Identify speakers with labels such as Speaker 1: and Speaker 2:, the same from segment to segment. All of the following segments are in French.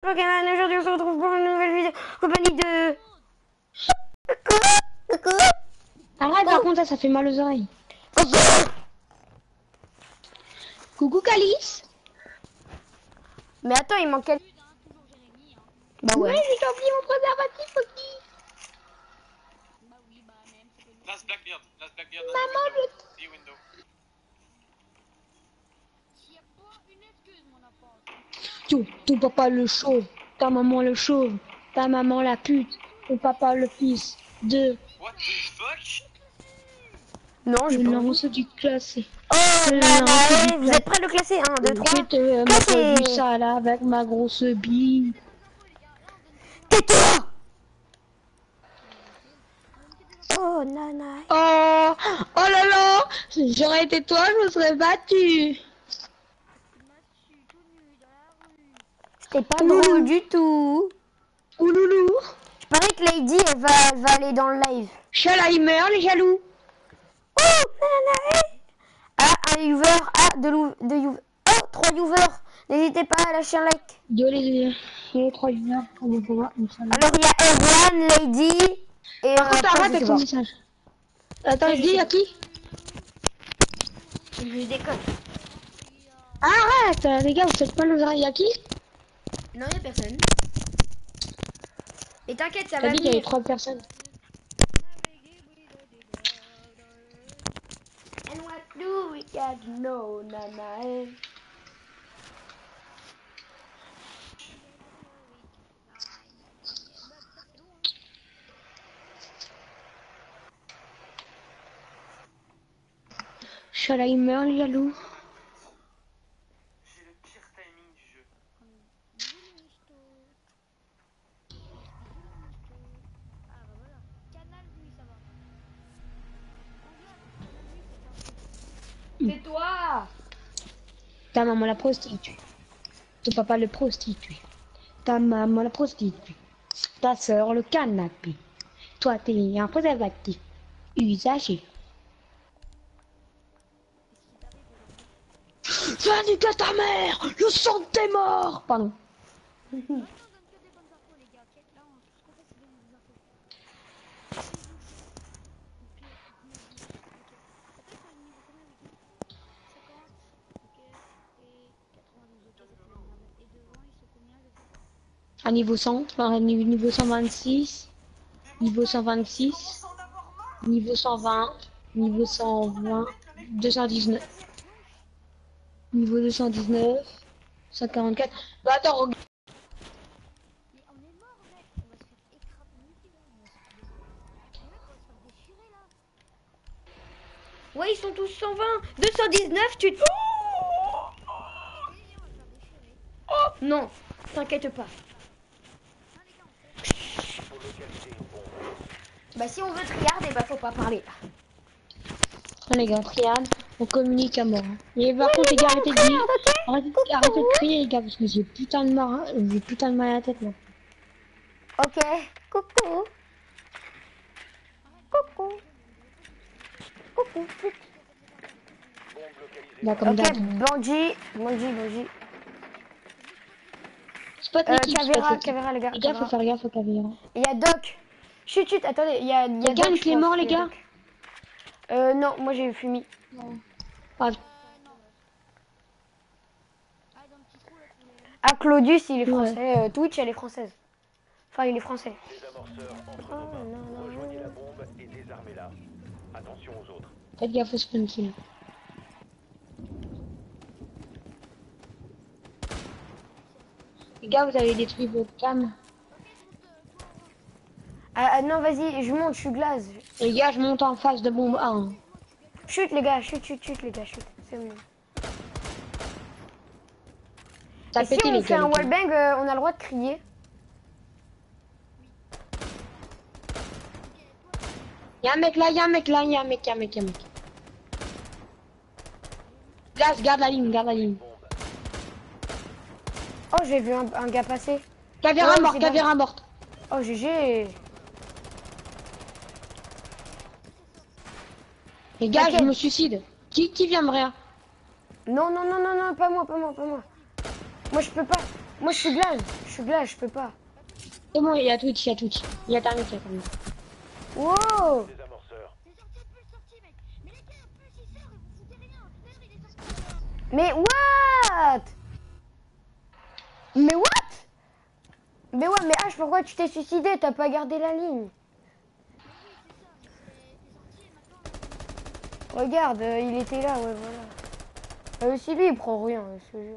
Speaker 1: Pokémon. Aujourd'hui, on se retrouve pour une nouvelle vidéo en compagnie de... Coucou.
Speaker 2: Arrête, par contre, ça fait mal aux oreilles. Coucou, Calice.
Speaker 1: Mais attends, il manque quel... Bah ouais.
Speaker 2: Ouais, j'ai oublié mon préservatif aussi.
Speaker 3: Last Blackbeard.
Speaker 2: Maman,
Speaker 3: The window.
Speaker 2: ton papa le chauve, ta maman le chauve, ta maman la pute, ton papa le fils de...
Speaker 3: What the fuck?
Speaker 1: Non, j'ai
Speaker 2: Le
Speaker 1: pas...
Speaker 2: lance du classé.
Speaker 1: Oh
Speaker 2: Le
Speaker 1: là
Speaker 2: lance
Speaker 1: là,
Speaker 2: du
Speaker 1: vous êtes prêts à le classer? 1, 2, 3.
Speaker 2: Je te
Speaker 1: Classé.
Speaker 2: montre du sale avec ma grosse bille.
Speaker 1: Tais-toi. Oh nana.
Speaker 2: Oh, oh là là, j'aurais été toi, je me serais battu.
Speaker 1: C'était pas drôle du tout.
Speaker 2: Ouloulou.
Speaker 1: Je parie que Lady, elle va aller dans le live.
Speaker 2: Chalaimer, les jaloux.
Speaker 1: Oh nana. Ah, un user. Ah, de user. Oh, 3 users. N'hésitez pas à lâcher un like.
Speaker 2: Les trois juniors, on va voir une seule.
Speaker 1: Alors, il y a Erwan, Lady et...
Speaker 2: Par contre,
Speaker 1: après,
Speaker 2: arrête
Speaker 1: je
Speaker 2: avec
Speaker 1: sais
Speaker 2: ton
Speaker 1: pas.
Speaker 2: message. Attends, je dis à qui?
Speaker 1: Je déconne.
Speaker 2: Arrête, les gars, vous faites pas le oreilles à qui?
Speaker 1: Non, il y a personne. Et t'inquiète, ça
Speaker 2: T'as
Speaker 1: va
Speaker 2: dit qu'il y avait
Speaker 1: venir.
Speaker 2: 3 personnes.
Speaker 1: And what do we got to know, nana?
Speaker 2: Chalaimer, les jaloux.
Speaker 3: J'ai le pire timing du jeu.
Speaker 1: C'est toi.
Speaker 2: Ta maman la prostituée. Ton papa le prostitué. Ta maman la prostituée. Ta soeur le canapé. Toi, t'es un préservatif. Usagé. Va niquer ta mère! Le sang de tes morts! Pardon. À niveau 100, enfin, niveau 126, niveau 126, niveau 120, niveau 120, 219, niveau 219, 144. Bah attends, regarde.
Speaker 1: Ouais, ils sont tous 120. 219, tu... Oh non, t'inquiète pas. Bah si on veut triarder, bah faut pas parler.
Speaker 2: Les gars, triade, on communique à mort. Mais par contre, les gars, arrêtez de dire, arrêtez de crier, les gars, parce que j'ai putain de mal, j'ai putain de mal à la tête, là.
Speaker 1: Ok, coucou. Coucou. Coucou.
Speaker 2: Là, comme
Speaker 1: Ok,
Speaker 2: d'hab.
Speaker 1: Bandit.
Speaker 2: C'est pas l'équipe, c'est pas l'équipe.
Speaker 1: Cavéra, les gars.
Speaker 2: Les gars, faut faire gaffe au Cavéra.
Speaker 1: Il y a Doc. Chut, attendez, il y a
Speaker 2: Les gars,
Speaker 1: Doc,
Speaker 2: une
Speaker 1: je
Speaker 2: clé
Speaker 1: pense.
Speaker 2: mort, les
Speaker 1: Il y a
Speaker 2: gars.
Speaker 1: Doc. Non, moi j'ai eu Fumi.
Speaker 2: Ah,
Speaker 1: Ah, Claudius, il est
Speaker 2: Ouais.
Speaker 1: français. Twitch, elle est française. Enfin, il est français.
Speaker 4: Désamorceur entre nous. Rejoignez la bombe et désarmez-la. Attention aux autres.
Speaker 2: faites gaffe au spawn kill. Les gars, vous avez détruit votre cam.
Speaker 1: Ah non, vas-y, je monte, je suis glace.
Speaker 2: Les gars, je monte en face de bombe 1.
Speaker 1: Chut, les gars, chut, les gars, chut. C'est bon.
Speaker 2: Ça
Speaker 1: Et
Speaker 2: a
Speaker 1: si
Speaker 2: pété,
Speaker 1: on
Speaker 2: les
Speaker 1: fait
Speaker 2: gars.
Speaker 1: un
Speaker 2: les gars.
Speaker 1: wallbang, on a le droit de crier.
Speaker 2: Y'a un mec là, y'a un mec. Glace, garde la ligne.
Speaker 1: Oh, j'ai vu un gars passer.
Speaker 2: Cavéra
Speaker 1: Ouais,
Speaker 2: mort,
Speaker 1: c'est
Speaker 2: Cavéra morte.
Speaker 1: Oh, GG.
Speaker 2: Les gars,
Speaker 1: T'inquiète.
Speaker 2: je me suicide. Qui vient me réa?
Speaker 1: Non, pas moi. Moi, je peux pas. Moi, je suis glace. Je suis glace, je peux pas.
Speaker 2: C'est bon, il y a Twitch, il y a Twitch. Il y a terminé, il y a terminé.
Speaker 1: Wow!
Speaker 4: Des amorceurs.
Speaker 1: Mais what? Mais what? Mais ouais, mais H, pourquoi tu t'es suicidé? T'as pas gardé la ligne. Regarde, il était là, ouais, voilà. Si lui, il prend rien, je te jure.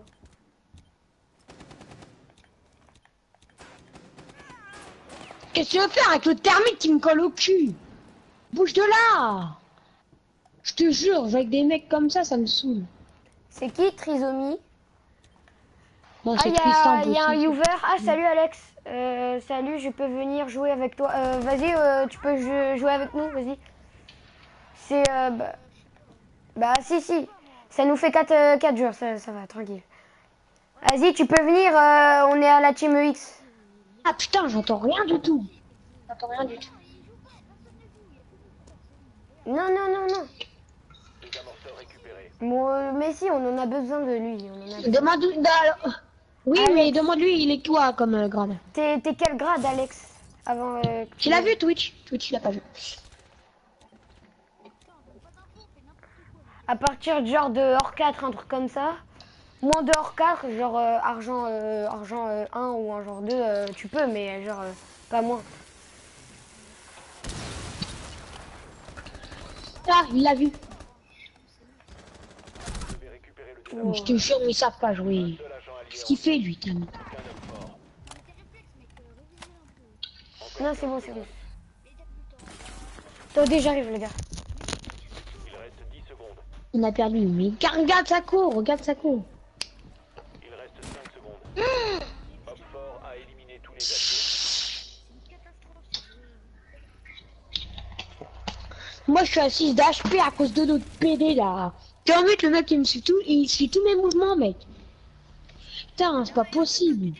Speaker 2: Qu'est-ce que tu veux faire avec le thermique qui me colle au cul? Bouge de là! Je te jure, avec des mecs comme ça me saoule.
Speaker 1: C'est qui, Trisomie?
Speaker 2: Bon,
Speaker 1: Ah,
Speaker 2: c'est
Speaker 1: il
Speaker 2: Tristan.
Speaker 1: y a un Uver. Ah, salut Alex. Salut, je peux venir jouer avec toi. Vas-y, tu peux jouer avec nous, vas-y. C'est... bah, si. Ça nous fait 4 joueurs, ça va, tranquille. Vas-y, tu peux venir, on est à la Team X.
Speaker 2: Ah putain, j'entends rien du tout. J'entends rien du tout.
Speaker 1: Non.
Speaker 4: Des amorceurs récupérés.
Speaker 1: Bon, mais si, on en a besoin de lui. On en a...
Speaker 2: Demande... Oui,
Speaker 1: Alex.
Speaker 2: mais demande-lui, il est quoi comme grade?
Speaker 1: T'es quel grade, Alex? Avant...
Speaker 2: Tu l'as vu, Twitch? Twitch, il l'a pas vu.
Speaker 1: À partir de genre de hors 4, un truc comme ça. Moins de hors 4, genre argent 1 ou un genre 2, tu peux, mais genre pas moins.
Speaker 2: Ah, il l'a vu.
Speaker 4: Vous devez récupérer le
Speaker 1: Oh.
Speaker 2: Je te jure, mais ils savent pas jouer.
Speaker 4: seul agent allié
Speaker 2: Qu'est-ce qu'il fait, lui, Tam?
Speaker 4: aucun homme fort.
Speaker 1: Non, c'est bon. Attendez, j'arrive, les gars.
Speaker 4: Il reste 10 secondes.
Speaker 2: On a perdu, mais regarde sa cour, regarde sa cour.
Speaker 4: Il reste 5 secondes. Hop fort a éliminé tous les alliés.
Speaker 2: Moi, je suis à 6 d'HP à cause de notre PD, là. T'es en mec, le mec, il suit tous mes mouvements, mec. Putain, c'est pas possible.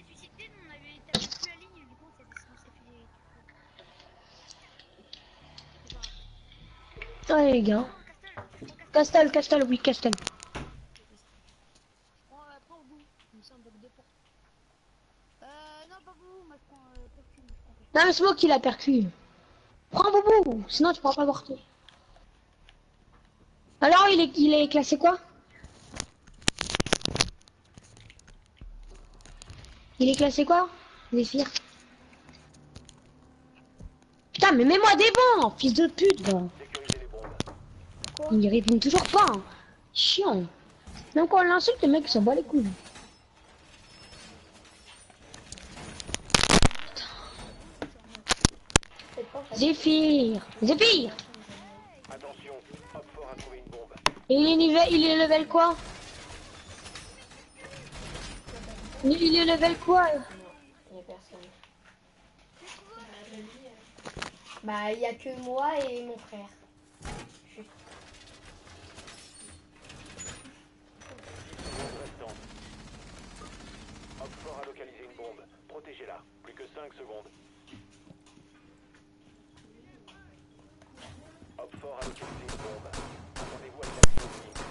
Speaker 2: Ouais, les gars. Castel, oui, Castel. Non, mais c'est moi qui l'a percu. Prends Boubou, sinon tu pourras pas porter. Alors, il est classé quoi? Il est classé quoi? Zéphyr. Putain, mais mets-moi des bancs, fils de pute, va.
Speaker 4: Sécurisez les bombes.
Speaker 2: Il répond toujours pas. Hein. Chiant. Même quand on l'insulte, le mec s'en bat les couilles. Zéphyr.
Speaker 4: Attention, Hop fort a trouvé une bombe.
Speaker 2: Et il est level quoi? Il est level quoi?
Speaker 1: Il y a personne. Bah, il y a que moi et mon frère.
Speaker 4: Restant. Hop fort a localisé une bombe. Protégez-la. Plus que 5 secondes. Hop fort a localisé une bombe. Attendez-vous à une action unique.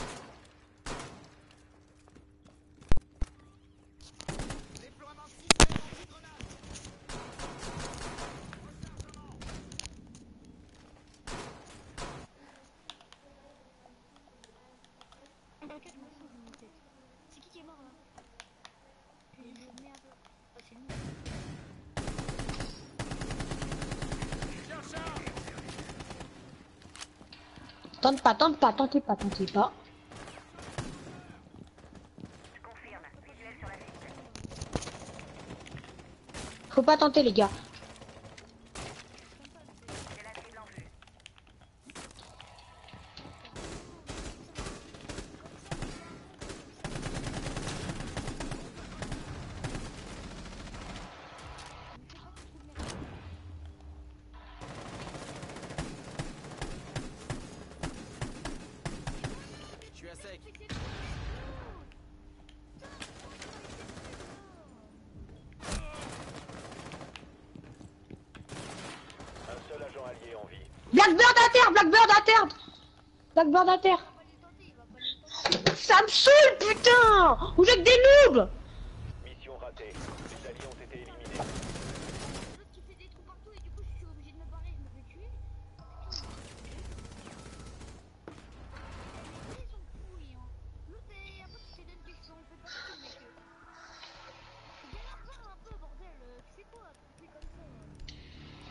Speaker 5: C'est qui est mort là? Merde. Oh, c'est nous.
Speaker 2: Tentez pas. Faut pas tenter, les gars.
Speaker 3: Je suis à sec.
Speaker 4: Un seul agent allié en vie.
Speaker 2: Blackbird à terre. Ça me saoule, putain. Vous êtes des noobs.
Speaker 4: Mission ratée.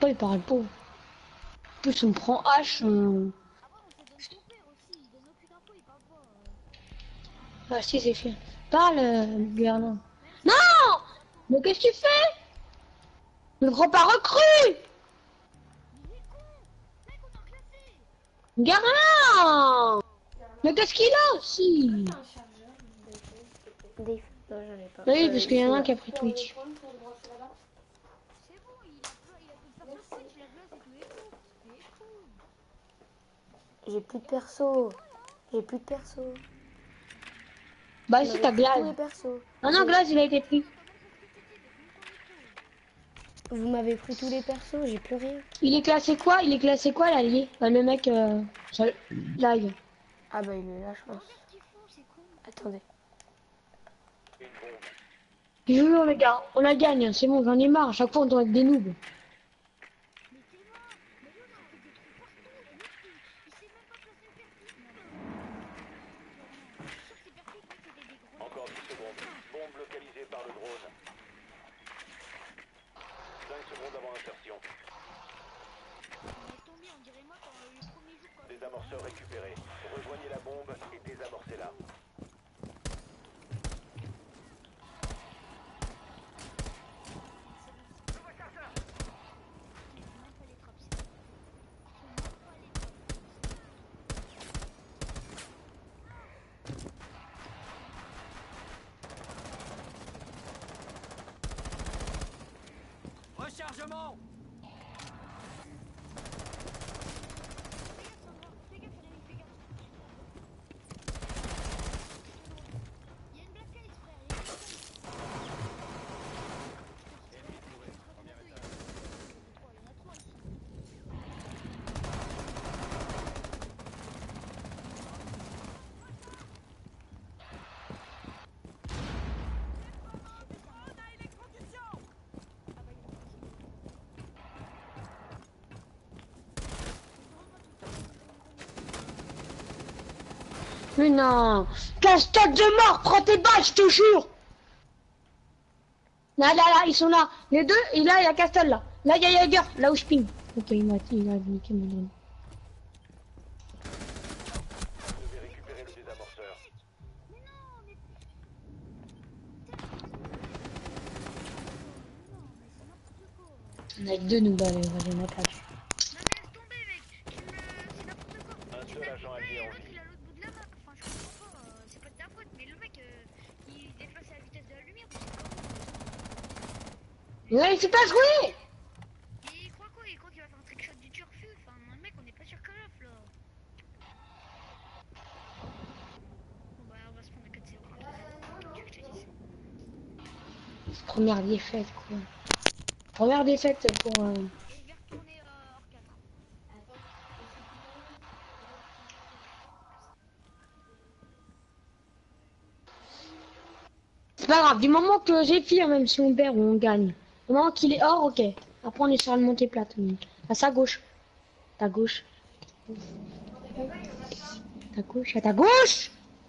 Speaker 2: pas, il parle pas. En plus, on me prend H.
Speaker 5: Après, on se donne ton père aussi, il donne aucune info, il parle pas.
Speaker 2: Ah si, c'est fait. Parle, Bernard.
Speaker 5: Même si
Speaker 2: Non!
Speaker 5: t'as
Speaker 2: Mais qu'est-ce que tu fais? Ne prends pas recrue!
Speaker 5: il est con! Mec, on a classé!
Speaker 2: Garlin! Mais qu'est-ce qu'il a aussi?
Speaker 1: Dave. Non, j'en ai pas.
Speaker 2: Oui, parce qu'il y en a un
Speaker 1: ici,
Speaker 2: qui a pris Twitch.
Speaker 5: C'est bon, il a plus personne Twitch, il a classé tous les groupes. Il est con.
Speaker 1: J'ai plus de perso. J'ai plus de perso.
Speaker 2: Bah
Speaker 1: On
Speaker 2: ici,
Speaker 1: avait
Speaker 2: t'as
Speaker 1: pris tous
Speaker 2: Glaze.
Speaker 1: les persos.
Speaker 2: Ah non, Glaze, il a été pris.
Speaker 1: Vous m'avez pris tous les persos, j'ai plus rien.
Speaker 2: Il est classé quoi? Il est classé quoi, l'allié? Bah, le mec, live.
Speaker 1: Ah bah il est là, je pense.
Speaker 5: Regarde ce qu'ils font, c'est con.
Speaker 1: Attendez.
Speaker 4: Une bombe.
Speaker 2: Jouons, les gars. On la gagne, c'est bon, j'en ai marre. À chaque fois, on doit être des noobs.
Speaker 5: Mais tellement. Mais lui, on a fait des trous partout. Et l'autre, il sait même pas placer le perfil. Non, mais. Je suis sûr que ces perfils, mec, c'était des gros.
Speaker 4: Encore 10 secondes. Bombe localisée par le drone. 5 secondes avant insertion.
Speaker 5: Laisse tomber, on dirait moi quand le premier jour quand.
Speaker 4: Désamorceur récupéré. Rejoignez la bombe et désamorcez-la.
Speaker 3: Rechargement.
Speaker 5: Fais gaffe, mon ami, fais gaffe. Il y a une black case, frère. Il y a une black
Speaker 2: Mais non! Casse-toi de mort! Prends tes balles, je te jure! Là, ils sont là. Les deux, et là, il y a Castle, là. Là, il y a Jaeger, là où je ping. Ok, il a niqué mon drone.
Speaker 4: Vous devez récupérer le désamorceur.
Speaker 2: On a que deux, nous, bah, allez, on va les mettre là-dessus.
Speaker 5: Non mais laisse tomber mec, c'est n'importe quoi.
Speaker 4: Un
Speaker 5: Tu
Speaker 4: seul
Speaker 5: l'as
Speaker 4: agent
Speaker 5: filmé
Speaker 4: allié
Speaker 5: et
Speaker 4: en
Speaker 5: l'autre
Speaker 4: vie.
Speaker 5: il est à l'autre bout de la map. Enfin je comprends pas, c'est pas de ta faute, mais le mec il déplace à la vitesse de la lumière.
Speaker 2: Ouais, il sait pas jouer!
Speaker 5: Et il croit quoi? Il croit qu'il va faire un trickshot du turfu. Enfin mec on n'est pas sur Call of là. Bon bah on va se prendre un 4-0. Tu veux que je te dise?
Speaker 2: Première défaite, quoi. Première défaite pour...
Speaker 5: Et il va retourner hors 4.
Speaker 2: C'est pas grave, du moment que j'ai fini, même si on perd ou on gagne. Du moment qu'il est hors, ok. Après, on est sur la montée plate. À sa gauche. Ta gauche. Ta gauche, à ta gauche!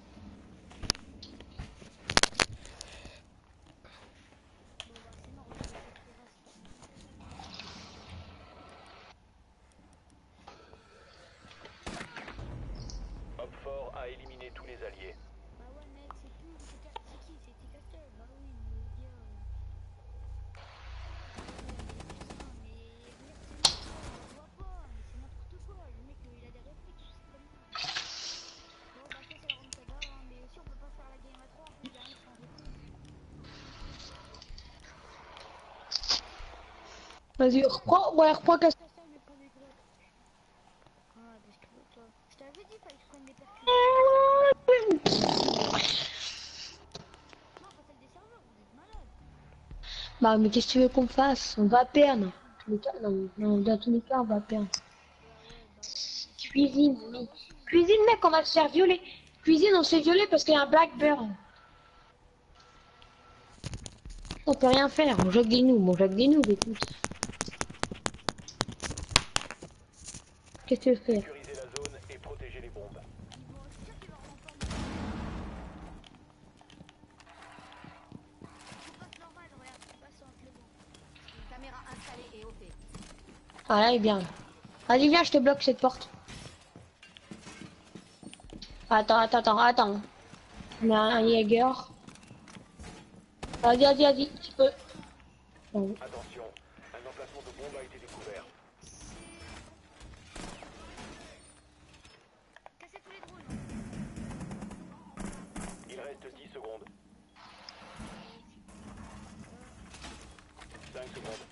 Speaker 4: Hop fort a éliminé tous les alliés.
Speaker 5: Bah ouais mec c'est tout, c'est qui? C'était Castel. Bah oui mais gars. Mais mec c'est n'importe quoi, on le voit pas, mais c'est n'importe quoi. Le mec il a des réflexes, c'est comme ça. Bon bah ça c'est la remontada hein, mais aussi on peut pas faire la game à 3 en plus derrière sans déconner.
Speaker 2: Vas-y, reprends, ouais, reprends Castle.
Speaker 5: Castel mais pas des gros. Ah parce que toi, je t'avais dit fallait que je prenne des percus. Non pas celle des serveurs, vous êtes malade.
Speaker 2: Bah, mais qu'est-ce que tu veux qu'on fasse? On va perdre. Dans tous les cas, non, dans tous les cas, on va perdre. Cuisine, mais... Cuisine, mec, on va se faire violer. Cuisine, on se fait violer parce qu'il y a un Blackbird. On peut rien faire, on joue avec des noobs, écoute. Qu'est-ce que tu veux faire?
Speaker 4: Sécurisez la zone et protégez les bombes.
Speaker 5: Bon je suis sûr qu'il va rentrer en Il passe normal, regarde, il passe entre les bancs.
Speaker 6: Caméra installée et OP.
Speaker 2: Ah là, il est bien. Vas-y, viens, je te bloque cette porte. Attends. On a un Jaeger. Vas-y, tu peux. Bon.
Speaker 4: Attention, un emplacement de bombe a été découvert.
Speaker 5: Cassez tous les drones.
Speaker 4: Il reste 10 secondes. 5 secondes.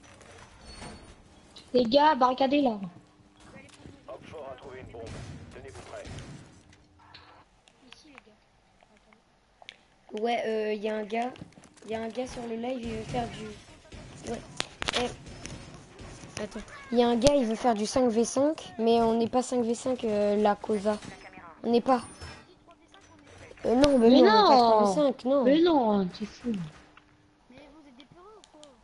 Speaker 2: Les gars, barricadez là.
Speaker 4: Opfort a trouvé une bombe. Tenez-vous prêts.
Speaker 5: Ici, les gars.
Speaker 1: Ouais, il y a un gars sur le live, il veut faire du... Ouais. Attends. Il y a un gars, il veut faire du 5v5, mais on n'est pas 5v5 la Cosa. On n'est pas. Non,
Speaker 2: Mais
Speaker 1: non,
Speaker 2: non.
Speaker 1: on est pas 5v5, non.
Speaker 2: Mais non, t'es fou.
Speaker 5: Mais vous êtes des peureux ou quoi?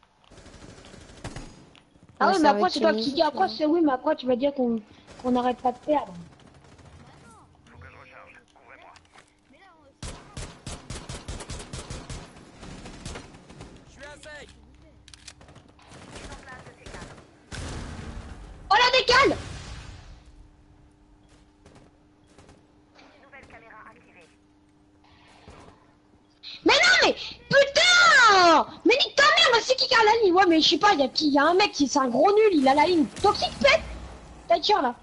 Speaker 2: Ah
Speaker 1: Ouais,
Speaker 2: oui,
Speaker 1: ça
Speaker 2: mais
Speaker 1: va
Speaker 2: après,
Speaker 1: être
Speaker 2: c'est toi qui
Speaker 1: magnifique,
Speaker 2: dis. Après, c'est oui, mais après, tu vas dire qu'on n'arrête pas de perdre.
Speaker 5: Mais là, c'est
Speaker 2: Oh la décale! Mais non, mais putain! Mais nique ta mère, mais c'est qui a la ligne? Ouais, mais je sais pas, il y a un mec qui c'est un gros nul, il a la ligne. Toxique pète! T'as tir là.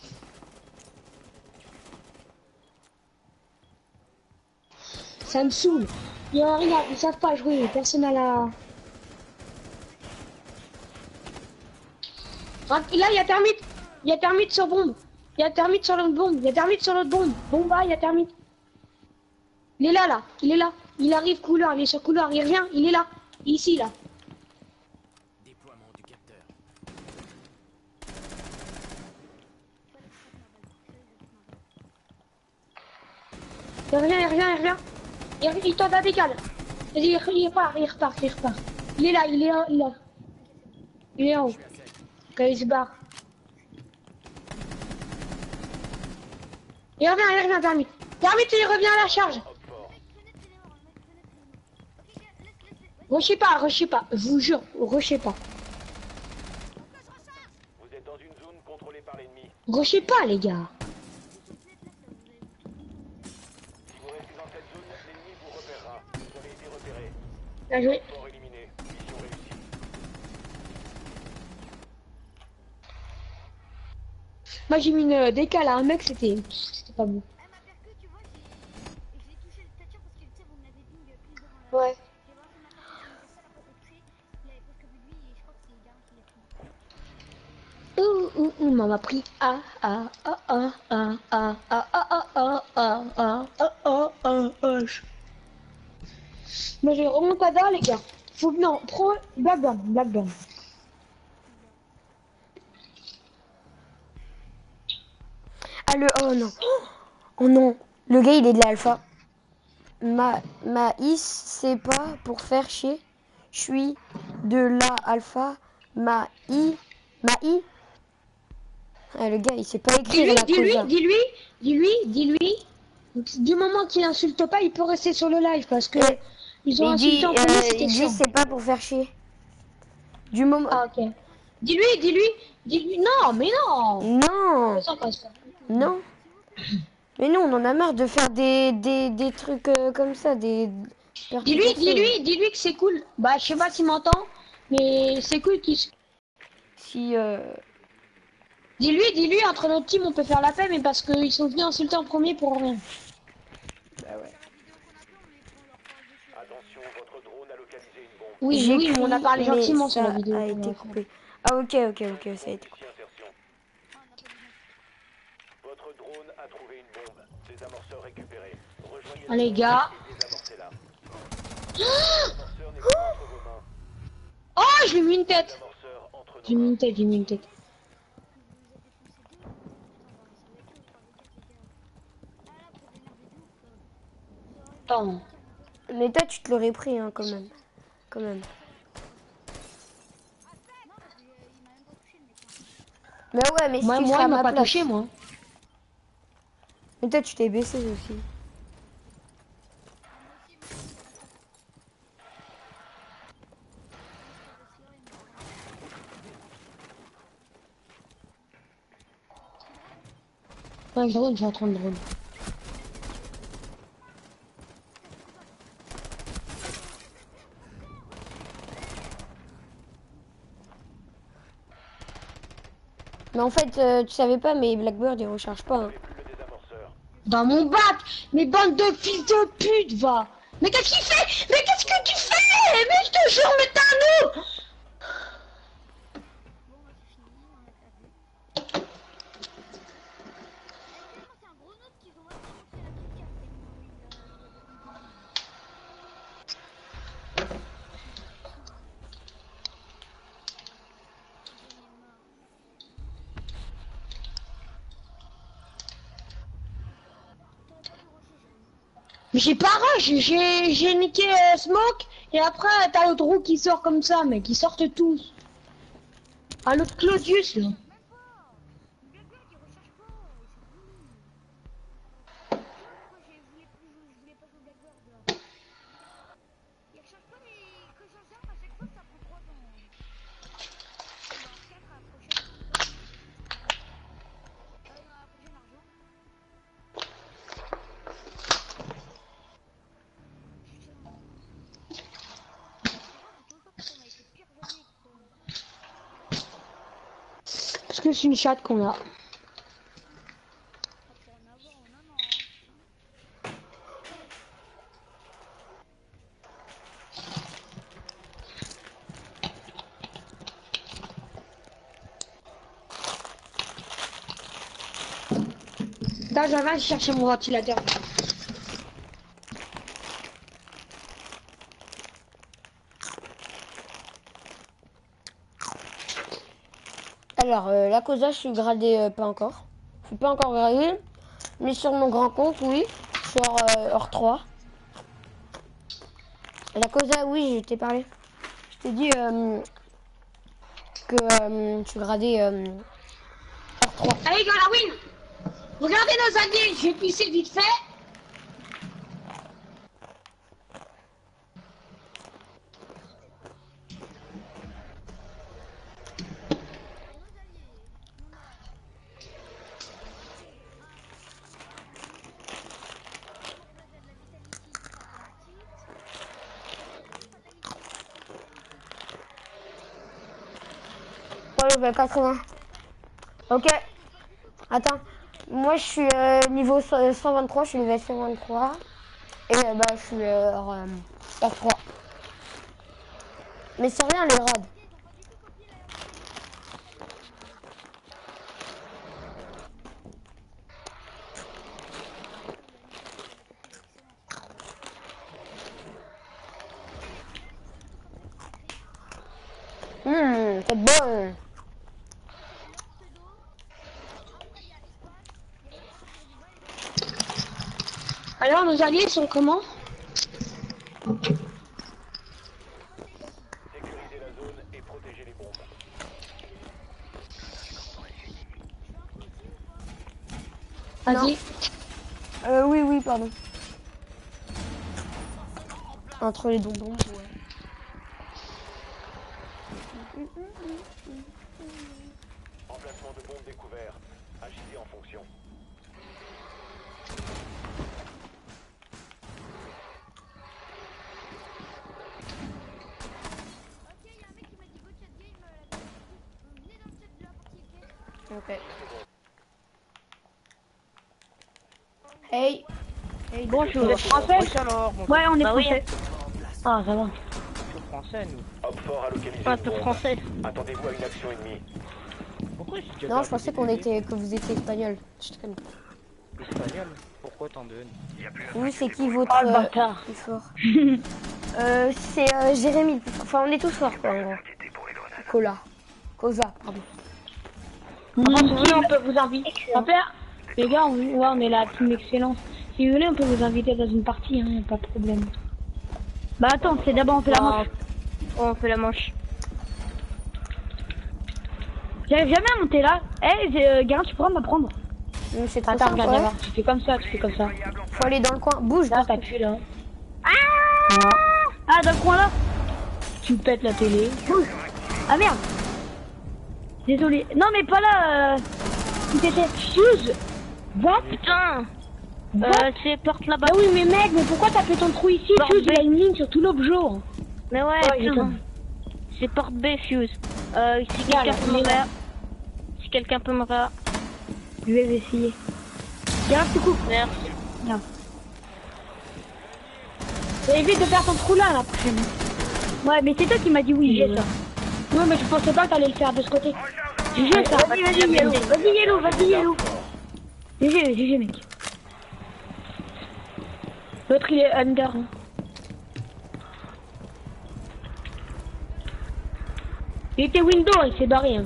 Speaker 2: Ça me saoule. Regarde, ils savent pas jouer, personne à la. Là, il y a termite. Il y a termite sur bombe. Il y a termite sur l'autre bombe. Il y a termite sur l'autre bombe. Bombe bas, il y a termite. Il est là. Il est là. Il arrive couloir, il est sur couloir, il revient, il est là. Ici, là.
Speaker 4: Déploiement du capteur.
Speaker 2: Il revient. Il tente la décale. Vas-y, il repart. Il est là. Il est en haut. Quand il se barre. Il revient, termite. Termite, il revient à la charge. Rushez pas. Je vous jure, rushez pas.
Speaker 4: Vous êtes dans une zone contrôlée par l'ennemi.
Speaker 2: Rushez pas, les gars.
Speaker 4: Si vous restez dans cette zone, l'ennemi vous repérera. Vous avez été repéré.
Speaker 2: Bien joué.
Speaker 4: Fort éliminé. Mission réussie.
Speaker 2: Moi, j'ai mis une décale à un mec, c'était pas bon.
Speaker 5: Ah, ma percu, tu vois, je l'ai touché le statut parce que tu sais, vous me l'avez ping pile devant la.
Speaker 2: Ouais.
Speaker 5: J'ai voir que ma percu, c'est une ça la porte au il avait presque vu lui et je crois que c'est Garen qui l'a pris.
Speaker 2: Maman pris. Moi, j'ai remontada, les gars. Faut que non, prends Blackburn.
Speaker 1: Ah le... Oh non. Oh non. Le gars, il est de l'alpha. Maïs, c'est pas pour faire chier. Je suis de la alpha. Maï. Ah, le gars, il sait pas écrire la Cosa.
Speaker 2: Dis-lui. Du moment qu'il insulte pas, il peut rester sur le live parce que ils ont
Speaker 1: Il dit,
Speaker 2: insulté en premier, c'était
Speaker 1: il dit
Speaker 2: chiant.
Speaker 1: c'est pas pour faire chier. Du moment...
Speaker 2: Ah, ok. Dis-lui. Non, mais non.
Speaker 1: Non.
Speaker 2: Ça passe pas.
Speaker 1: Non. Mais nous, on en a marre de faire des trucs comme ça, des...
Speaker 2: Dis-lui que c'est cool. Bah, je sais pas s'il m'entend, mais c'est cool qu'il se...
Speaker 1: Si...
Speaker 2: Dis-lui, entre notre team, on peut faire la paix, mais parce qu'ils sont venus insulter en premier pour rien.
Speaker 1: Bah ouais.
Speaker 4: Attention, votre drone a localisé une bombe.
Speaker 2: Oui, mais on a parlé
Speaker 1: mais
Speaker 2: gentiment sur la
Speaker 1: ça
Speaker 2: vidéo.
Speaker 1: a été coupé. Ah ok, ça a été coupé.
Speaker 4: Ici insertion. Votre drone a trouvé une bombe. Désamorceur récupéré. Rejoignez
Speaker 2: Ah, les gars.
Speaker 4: désamorcez-la. Désamorceur n'est plus entre vos mains.
Speaker 2: Oh, je lui ai mis une tête.
Speaker 4: Désamorceur entre nos
Speaker 2: J'ai mis
Speaker 4: mains.
Speaker 2: une tête. Attends.
Speaker 1: Mais toi, tu te l'aurais pris, hein, quand même. Mais ouais, mais si
Speaker 2: Moi,
Speaker 1: tu
Speaker 2: il
Speaker 1: serais à
Speaker 2: m'a
Speaker 1: ma
Speaker 2: pas
Speaker 1: place.
Speaker 2: touché, moi.
Speaker 1: Mais toi, tu t'es baissé aussi.
Speaker 2: Ouais, drone, je suis en train de drone.
Speaker 1: Mais en fait, tu savais pas, mais Blackbird il recharge pas. Hein.
Speaker 4: Plus le désamorceur.
Speaker 2: Dans mon bac. Mais bande de fils de pute, va. Mais qu'est-ce qu'il fait? Mais qu'est-ce que tu fais? Mais je te jure, mais t'es un ouf.
Speaker 5: Bon, bah, c'est fini, on a perdu. Tellement c'est un gros noob qu'ils ont même pas montré la killcam tellement il a j'en ai marre. T'aurais pas dû rusher, Jérémy.
Speaker 2: Mais j'ai pas rush, j'ai niqué Smoke. Et après, t'as l'autre roue qui sort comme ça, mec. Ils sortent tous. Ah, l'autre Claudius, là.
Speaker 5: Même pas. Blackbird il recharge pas, il s'en fout. Pourquoi je voulais pas jouer Blackbird là. Il recharge pas mais quand j'en charge à chaque fois ça prend 3 ans. On va en 4 à la prochaine. Dans la prochaine argent. Putain. On a été pires années quoi.
Speaker 2: Parce que c'est une chatte qu'on a.
Speaker 5: Ah, pour en avoir, on en a. Hein.
Speaker 2: Là, j'avais chercher mon ventilateur.
Speaker 1: Alors, la Cosa, je suis gradé pas encore. Je suis pas encore gradé. Mais sur mon grand compte, oui. Sur hors 3. La Cosa, oui, je t'ai parlé. Je t'ai dit que je suis gradé hors 3.
Speaker 2: Allez, gars, win. Regardez nos alliés, je vais pisser vite fait.
Speaker 1: Ouais, level 80. Ok. Attends. Moi, je suis niveau 123. Je suis level 123. Et bah, je suis hors 3. Mais c'est rien, les raids. C'est bon.
Speaker 2: Alors, nos alliés sont comment?
Speaker 4: Sécuriser la zone et protéger les bombes.
Speaker 2: Vas-y.
Speaker 1: Oui, oui, pardon. Entre les bonbons, ouais.
Speaker 4: Emplacement de bombe découvert. Agissez en fonction.
Speaker 5: Ok, il y a un mec qui m'a dit go chat game la venez dans le chat de la partie, ok?
Speaker 1: Ok. Hey. Hey.
Speaker 2: Bonjour. Vous êtes français?
Speaker 6: Alors, bon,
Speaker 2: Ouais, on est
Speaker 6: bah oui,
Speaker 2: français. Ah, ça va.
Speaker 6: on est français, nous.
Speaker 4: Homme fort à localiser
Speaker 6: Pas
Speaker 4: une
Speaker 6: tout
Speaker 4: bombe.
Speaker 6: français.
Speaker 4: Attendez-vous à une action ennemie.
Speaker 6: Pourquoi j'ai déjà
Speaker 1: Non, je
Speaker 6: perdu
Speaker 1: pensais
Speaker 6: des
Speaker 1: qu'on
Speaker 6: idées?
Speaker 1: était, que vous étiez espagnol. Je te connais.
Speaker 6: Espagnol. Pourquoi t'en donnes?
Speaker 1: Vous, c'est qui votre
Speaker 2: Oh, le bâtard.
Speaker 1: plus fort? C'est Jérémy le plus fort. Enfin, on est tous forts, quoi, en gros. Cola. Cosa, pardon.
Speaker 2: Si vous voulez, on peut vous inviter. Père, les gars, on est la team excellence. Si vous voulez, on peut vous inviter dans une partie, hein, pas de problème. Bah attends, c'est d'abord on fait la manche.
Speaker 6: On fait la manche.
Speaker 2: J'arrive jamais à monter là. Garin, tu pourras m'apprendre.
Speaker 1: C'est trop
Speaker 2: Attends,
Speaker 1: simple,
Speaker 2: regarde,
Speaker 1: ouais.
Speaker 2: regarde, tu fais comme ça, tu fais comme ça.
Speaker 1: Faut aller dans le coin. Bouge.
Speaker 2: Là, t'appuies là. Ah, dans le coin là. Tu me pètes la télé. Bouge. Ah merde. Désolé. Non, mais pas là. Tu t'étais. Fuse. What?
Speaker 6: Putain. C'est porte là-bas.
Speaker 2: Bah oui, mais mec, mais pourquoi t'as fait ton trou ici?
Speaker 6: Porte
Speaker 2: Tu
Speaker 6: B.
Speaker 2: as une ligne sur tout l'objet.
Speaker 6: Mais ouais,
Speaker 2: j'ai
Speaker 6: putain.
Speaker 2: compris.
Speaker 6: C'est porte B, Fuse. Si
Speaker 2: Là,
Speaker 6: quelqu'un
Speaker 2: là,
Speaker 6: peut me
Speaker 2: là.
Speaker 6: Si quelqu'un peut me ra...
Speaker 2: Je vais essayer. Regarde, tu coupes.
Speaker 6: Merci.
Speaker 2: Et évite de faire ton trou là, la prochaine. Ouais, mais c'est toi qui m'as dit oui, j'ai ça. Ouais, mais je pensais pas que t'allais le faire de ce côté. GG ça. Vas-y, Yellow. Vas-y, Yellow, vas-y, Yellow. GG, mec. L'autre, il est under. Hein. Il était window, il s'est barré. Hein.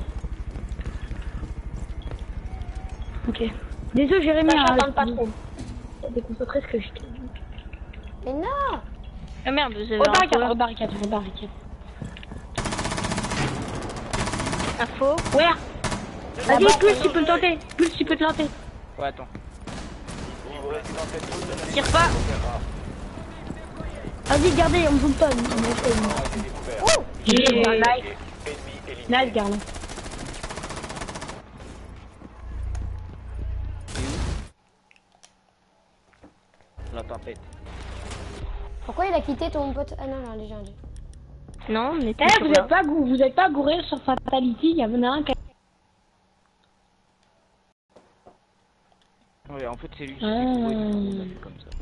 Speaker 2: Ok. Désolé, Jérémy. J'attends pas trop. T'as déconcentré ce que je t'ai dit.
Speaker 1: Mais non.
Speaker 6: Ah merde, vous avez
Speaker 2: Rebarricade.
Speaker 6: Info.
Speaker 2: Ouais. Vas-y, plus tu peux le tenter.
Speaker 6: Ouais, attends.
Speaker 4: Vous restez dans cette zone de
Speaker 6: Tire pas.
Speaker 2: Vas-y, gardez, on joue pas.
Speaker 4: découvert.
Speaker 2: Nice,
Speaker 4: Ennemi éliminé.
Speaker 2: nice, garde.
Speaker 6: La tempête.
Speaker 1: Pourquoi il a quitté ton pote? Ah non, non, déjà.
Speaker 6: Non, mais
Speaker 2: Eh, vous êtes pas gouré sur Fatality, il y en a un qui a...
Speaker 6: Ouais, en fait, c'est lui qui
Speaker 2: Ah.
Speaker 6: fait comme ça.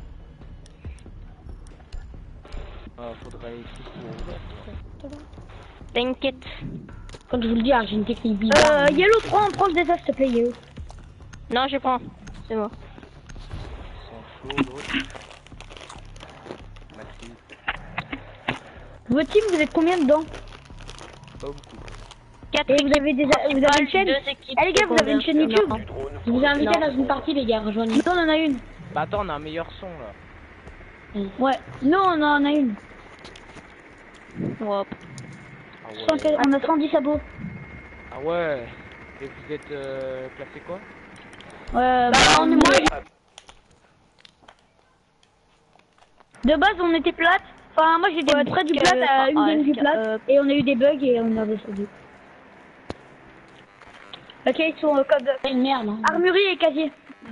Speaker 6: Faudrait ici pour... T'inquiète.
Speaker 2: Quand je vous le dis, hein, j'ai une technique bizarre. Yellow, prends des as, s'il te plaît, Yellow.
Speaker 6: Non, je prends. C'est moi.
Speaker 3: Ils sont chauds, l'autre. Maxime,
Speaker 2: Votre team, vous êtes combien dedans?
Speaker 3: pas beaucoup.
Speaker 6: 4
Speaker 2: Et vous avez une chaîne? Eh les gars, vous avez une chaîne YouTube?
Speaker 4: Du drone.
Speaker 2: Je vous ai invité dans une partie, les gars, rejoignez. Non, on en a une.
Speaker 6: Bah attends, on a un meilleur son là.
Speaker 2: Ouais. Non, on en a une.
Speaker 6: Ouais.
Speaker 3: Ah ouais.
Speaker 2: On a 110 abos.
Speaker 3: Ah ouais. Et vous êtes classé quoi?
Speaker 2: On est moins. De base, on était plate. Enfin, moi j'étais près du plat, à une game du plat. Et on a eu des bugs et on a descendu. Ok, ils sont code. C'est une merde. Hein. Armurerie et casier.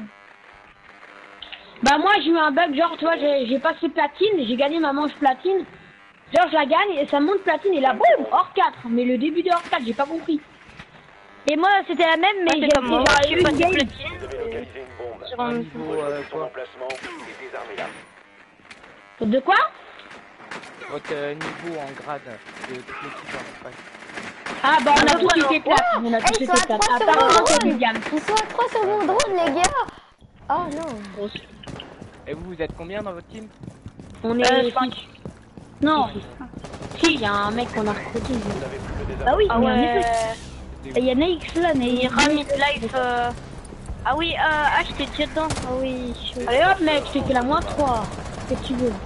Speaker 2: Bah, moi j'ai eu un bug, genre, tu vois, j'ai passé platine, j'ai gagné ma manche platine. Genre, je la gagne et ça monte platine et là, boum, hors 4. Mais le début de hors 4, j'ai pas compris. Et moi, c'était la même, mais j'ai eu une game.
Speaker 4: Vous avez localisé une bombe.
Speaker 6: Sur un
Speaker 3: niveau,
Speaker 4: Rejoignez son
Speaker 3: quoi?
Speaker 4: emplacement et désarmez-la.
Speaker 2: De quoi?
Speaker 3: Votre niveau en grade de toute l'équipe en fait.
Speaker 2: Ah bah on a tous été plates, on a tous
Speaker 1: ils
Speaker 2: été
Speaker 1: sont à
Speaker 2: plates.
Speaker 1: 3 sur
Speaker 2: Apparemment
Speaker 1: mon
Speaker 2: c'est
Speaker 1: drone.
Speaker 2: une gamme.
Speaker 1: Ils sont à 3 sur mon drone, les gars. Oh non.
Speaker 3: Et vous êtes combien dans votre team?
Speaker 2: On est 5. Non. Si, il y a un mec qu'on a recruté.
Speaker 4: Vous avez plus le
Speaker 2: Bah oui,
Speaker 6: Ah
Speaker 2: mais en
Speaker 6: ouais.
Speaker 2: effet. Il y a Naix là, mais...
Speaker 6: Ramit Life. Ah oui, j'étais déjà dedans. Ah oui.
Speaker 2: Allez hop mec, je t'ai fait la moins 3. Qu'est-ce que tu veux?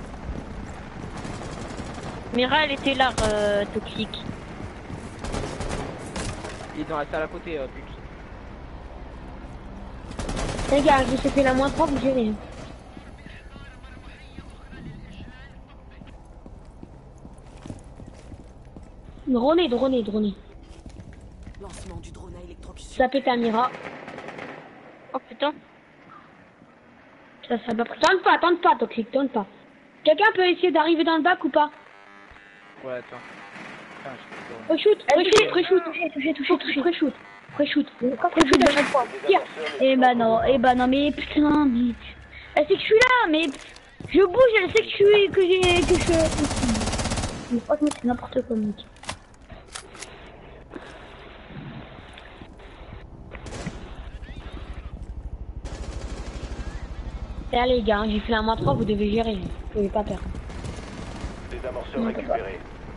Speaker 6: Mira, elle était là, toxique.
Speaker 3: Il est dans la salle à côté, Pux.
Speaker 2: Les gars, je vous ai fait la moins 3, vous gérez. Droné.
Speaker 7: Lancement du drone à électrocution.
Speaker 2: Ça pète à Mira.
Speaker 6: Oh putain.
Speaker 2: Ça va pas. Tente pas, toxique, tente pas. Quelqu'un peut essayer d'arriver dans le bac ou pas?
Speaker 3: Ouais, attends. Putain, je
Speaker 2: Reshoot. À chaque fois. Tire. Eh bah non, mais putain, mais... Elle sait que je suis là, mais... Je bouge, elle sait que je suis... que je... Mais franchement, c'est n'importe quoi, mec. Et allez les gars, j'ai fait un moins 3, vous devez gérer. Vous pouvez pas perdre.
Speaker 4: Des amorceurs récupérés.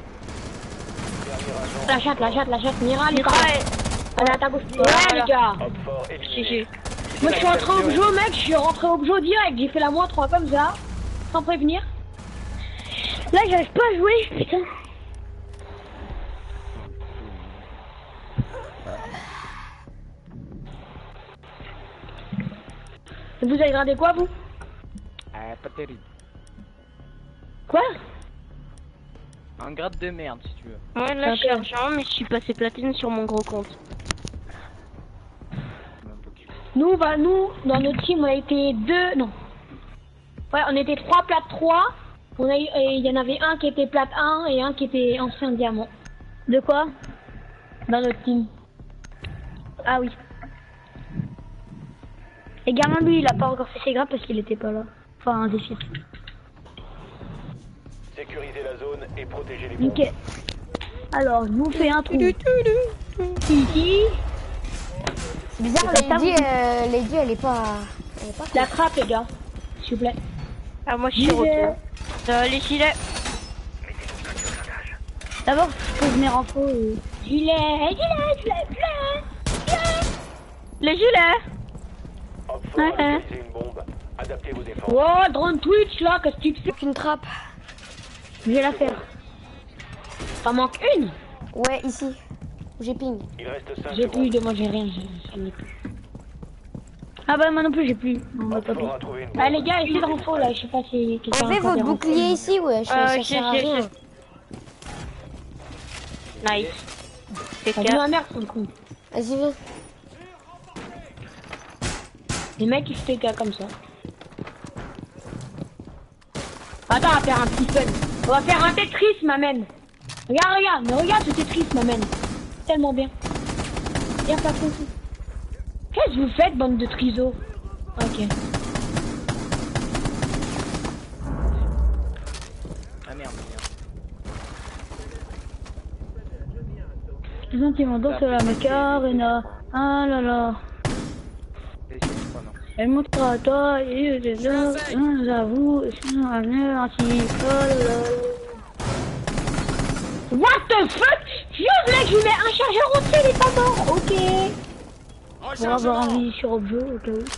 Speaker 4: Dernier agent.
Speaker 2: La chatte, Mira, elle est
Speaker 6: Mira,
Speaker 2: pas là. Elle est à ta gauche. Ouais les gars.
Speaker 4: Hop fort éliminé.
Speaker 6: GG.
Speaker 2: Moi je suis rentré au Bjo mec, je suis rentré au Bjo direct, j'ai fait la moins 3 comme ça, sans prévenir. Là j'arrive pas à jouer, putain. Vous avez gradé quoi vous?
Speaker 3: pas terrible.
Speaker 2: Quoi?
Speaker 3: Un grade de merde si tu veux.
Speaker 6: Ouais, là, je
Speaker 2: Ok.
Speaker 6: suis argent, mais je suis passé platine sur mon gros compte.
Speaker 3: Même pas qu'il-
Speaker 2: Nous, dans notre team, on a été 2, non. Ouais, on était 3 plate 3. Il y en avait un qui était plate 1 et un qui était ancien diamant.
Speaker 6: De quoi?
Speaker 2: Dans notre team.
Speaker 6: Ah oui. Et Garmin, lui, il a pas encore fait ses grappes parce qu'il était pas là. Enfin, un défi.
Speaker 4: Sécurisez la zone et protégez les bombes.
Speaker 6: Ok. Alors, je vous fais un trou. Ici.
Speaker 1: C'est bizarre, Lady, elle est pas
Speaker 2: La trappe, les gars. S'il vous plaît.
Speaker 6: Ah, moi, je suis retour. Les gilets. D'abord, je pose mes renforts.
Speaker 2: Gilet.
Speaker 6: Les gilets.
Speaker 4: Op 4 a localisé une bombe. Adaptez vos défenses.
Speaker 2: Oh, drone Twitch, là, qu'est-ce que tu fais?
Speaker 1: aucune trappe.
Speaker 2: Je vais la faire. T'en manque une?
Speaker 1: Ouais, ici. J'ai ping.
Speaker 4: Il reste 5
Speaker 2: J'ai plus
Speaker 4: secondes.
Speaker 2: de moi, j'ai rien, j'en ai plus.
Speaker 6: Ah bah, moi non plus, j'ai plus. Non, bah,
Speaker 4: Op
Speaker 6: pas plus.
Speaker 4: 4 a trouvé une bombe.
Speaker 2: Ah, les gars, essayez de renfort, là, je sais pas si quelqu'un
Speaker 1: Enlevez
Speaker 2: a encore
Speaker 1: votre
Speaker 2: des
Speaker 1: bouclier
Speaker 2: renforts.
Speaker 1: ici, ouais. Ça
Speaker 6: j'ai-
Speaker 1: sert à
Speaker 6: j'ai-
Speaker 1: rien.
Speaker 6: Nice. C'est
Speaker 2: T'as vu
Speaker 6: clair.
Speaker 2: ma mère, son con.
Speaker 1: Vas-y, viens.
Speaker 2: Les mecs, ils se TK comme ça. Attends, on va faire un petit fun. On va faire un Tetris, ma mène. Regarde, mais regarde ce Tetris, ma mène. Tellement bien. Bien pas trop. Qu'est-ce que vous faites, bande de trisos? Ok.
Speaker 3: Ah merde.
Speaker 6: Les sentiments dans la macarena. Ah là là. Elle montrera à toi et j'avoue, sinon à venir ainsi. Oh là là.
Speaker 2: What the fuck? Je lui mets un chargeur entier, il est pas mort. Ok.
Speaker 6: Pour avoir envie sur objet, au cas où.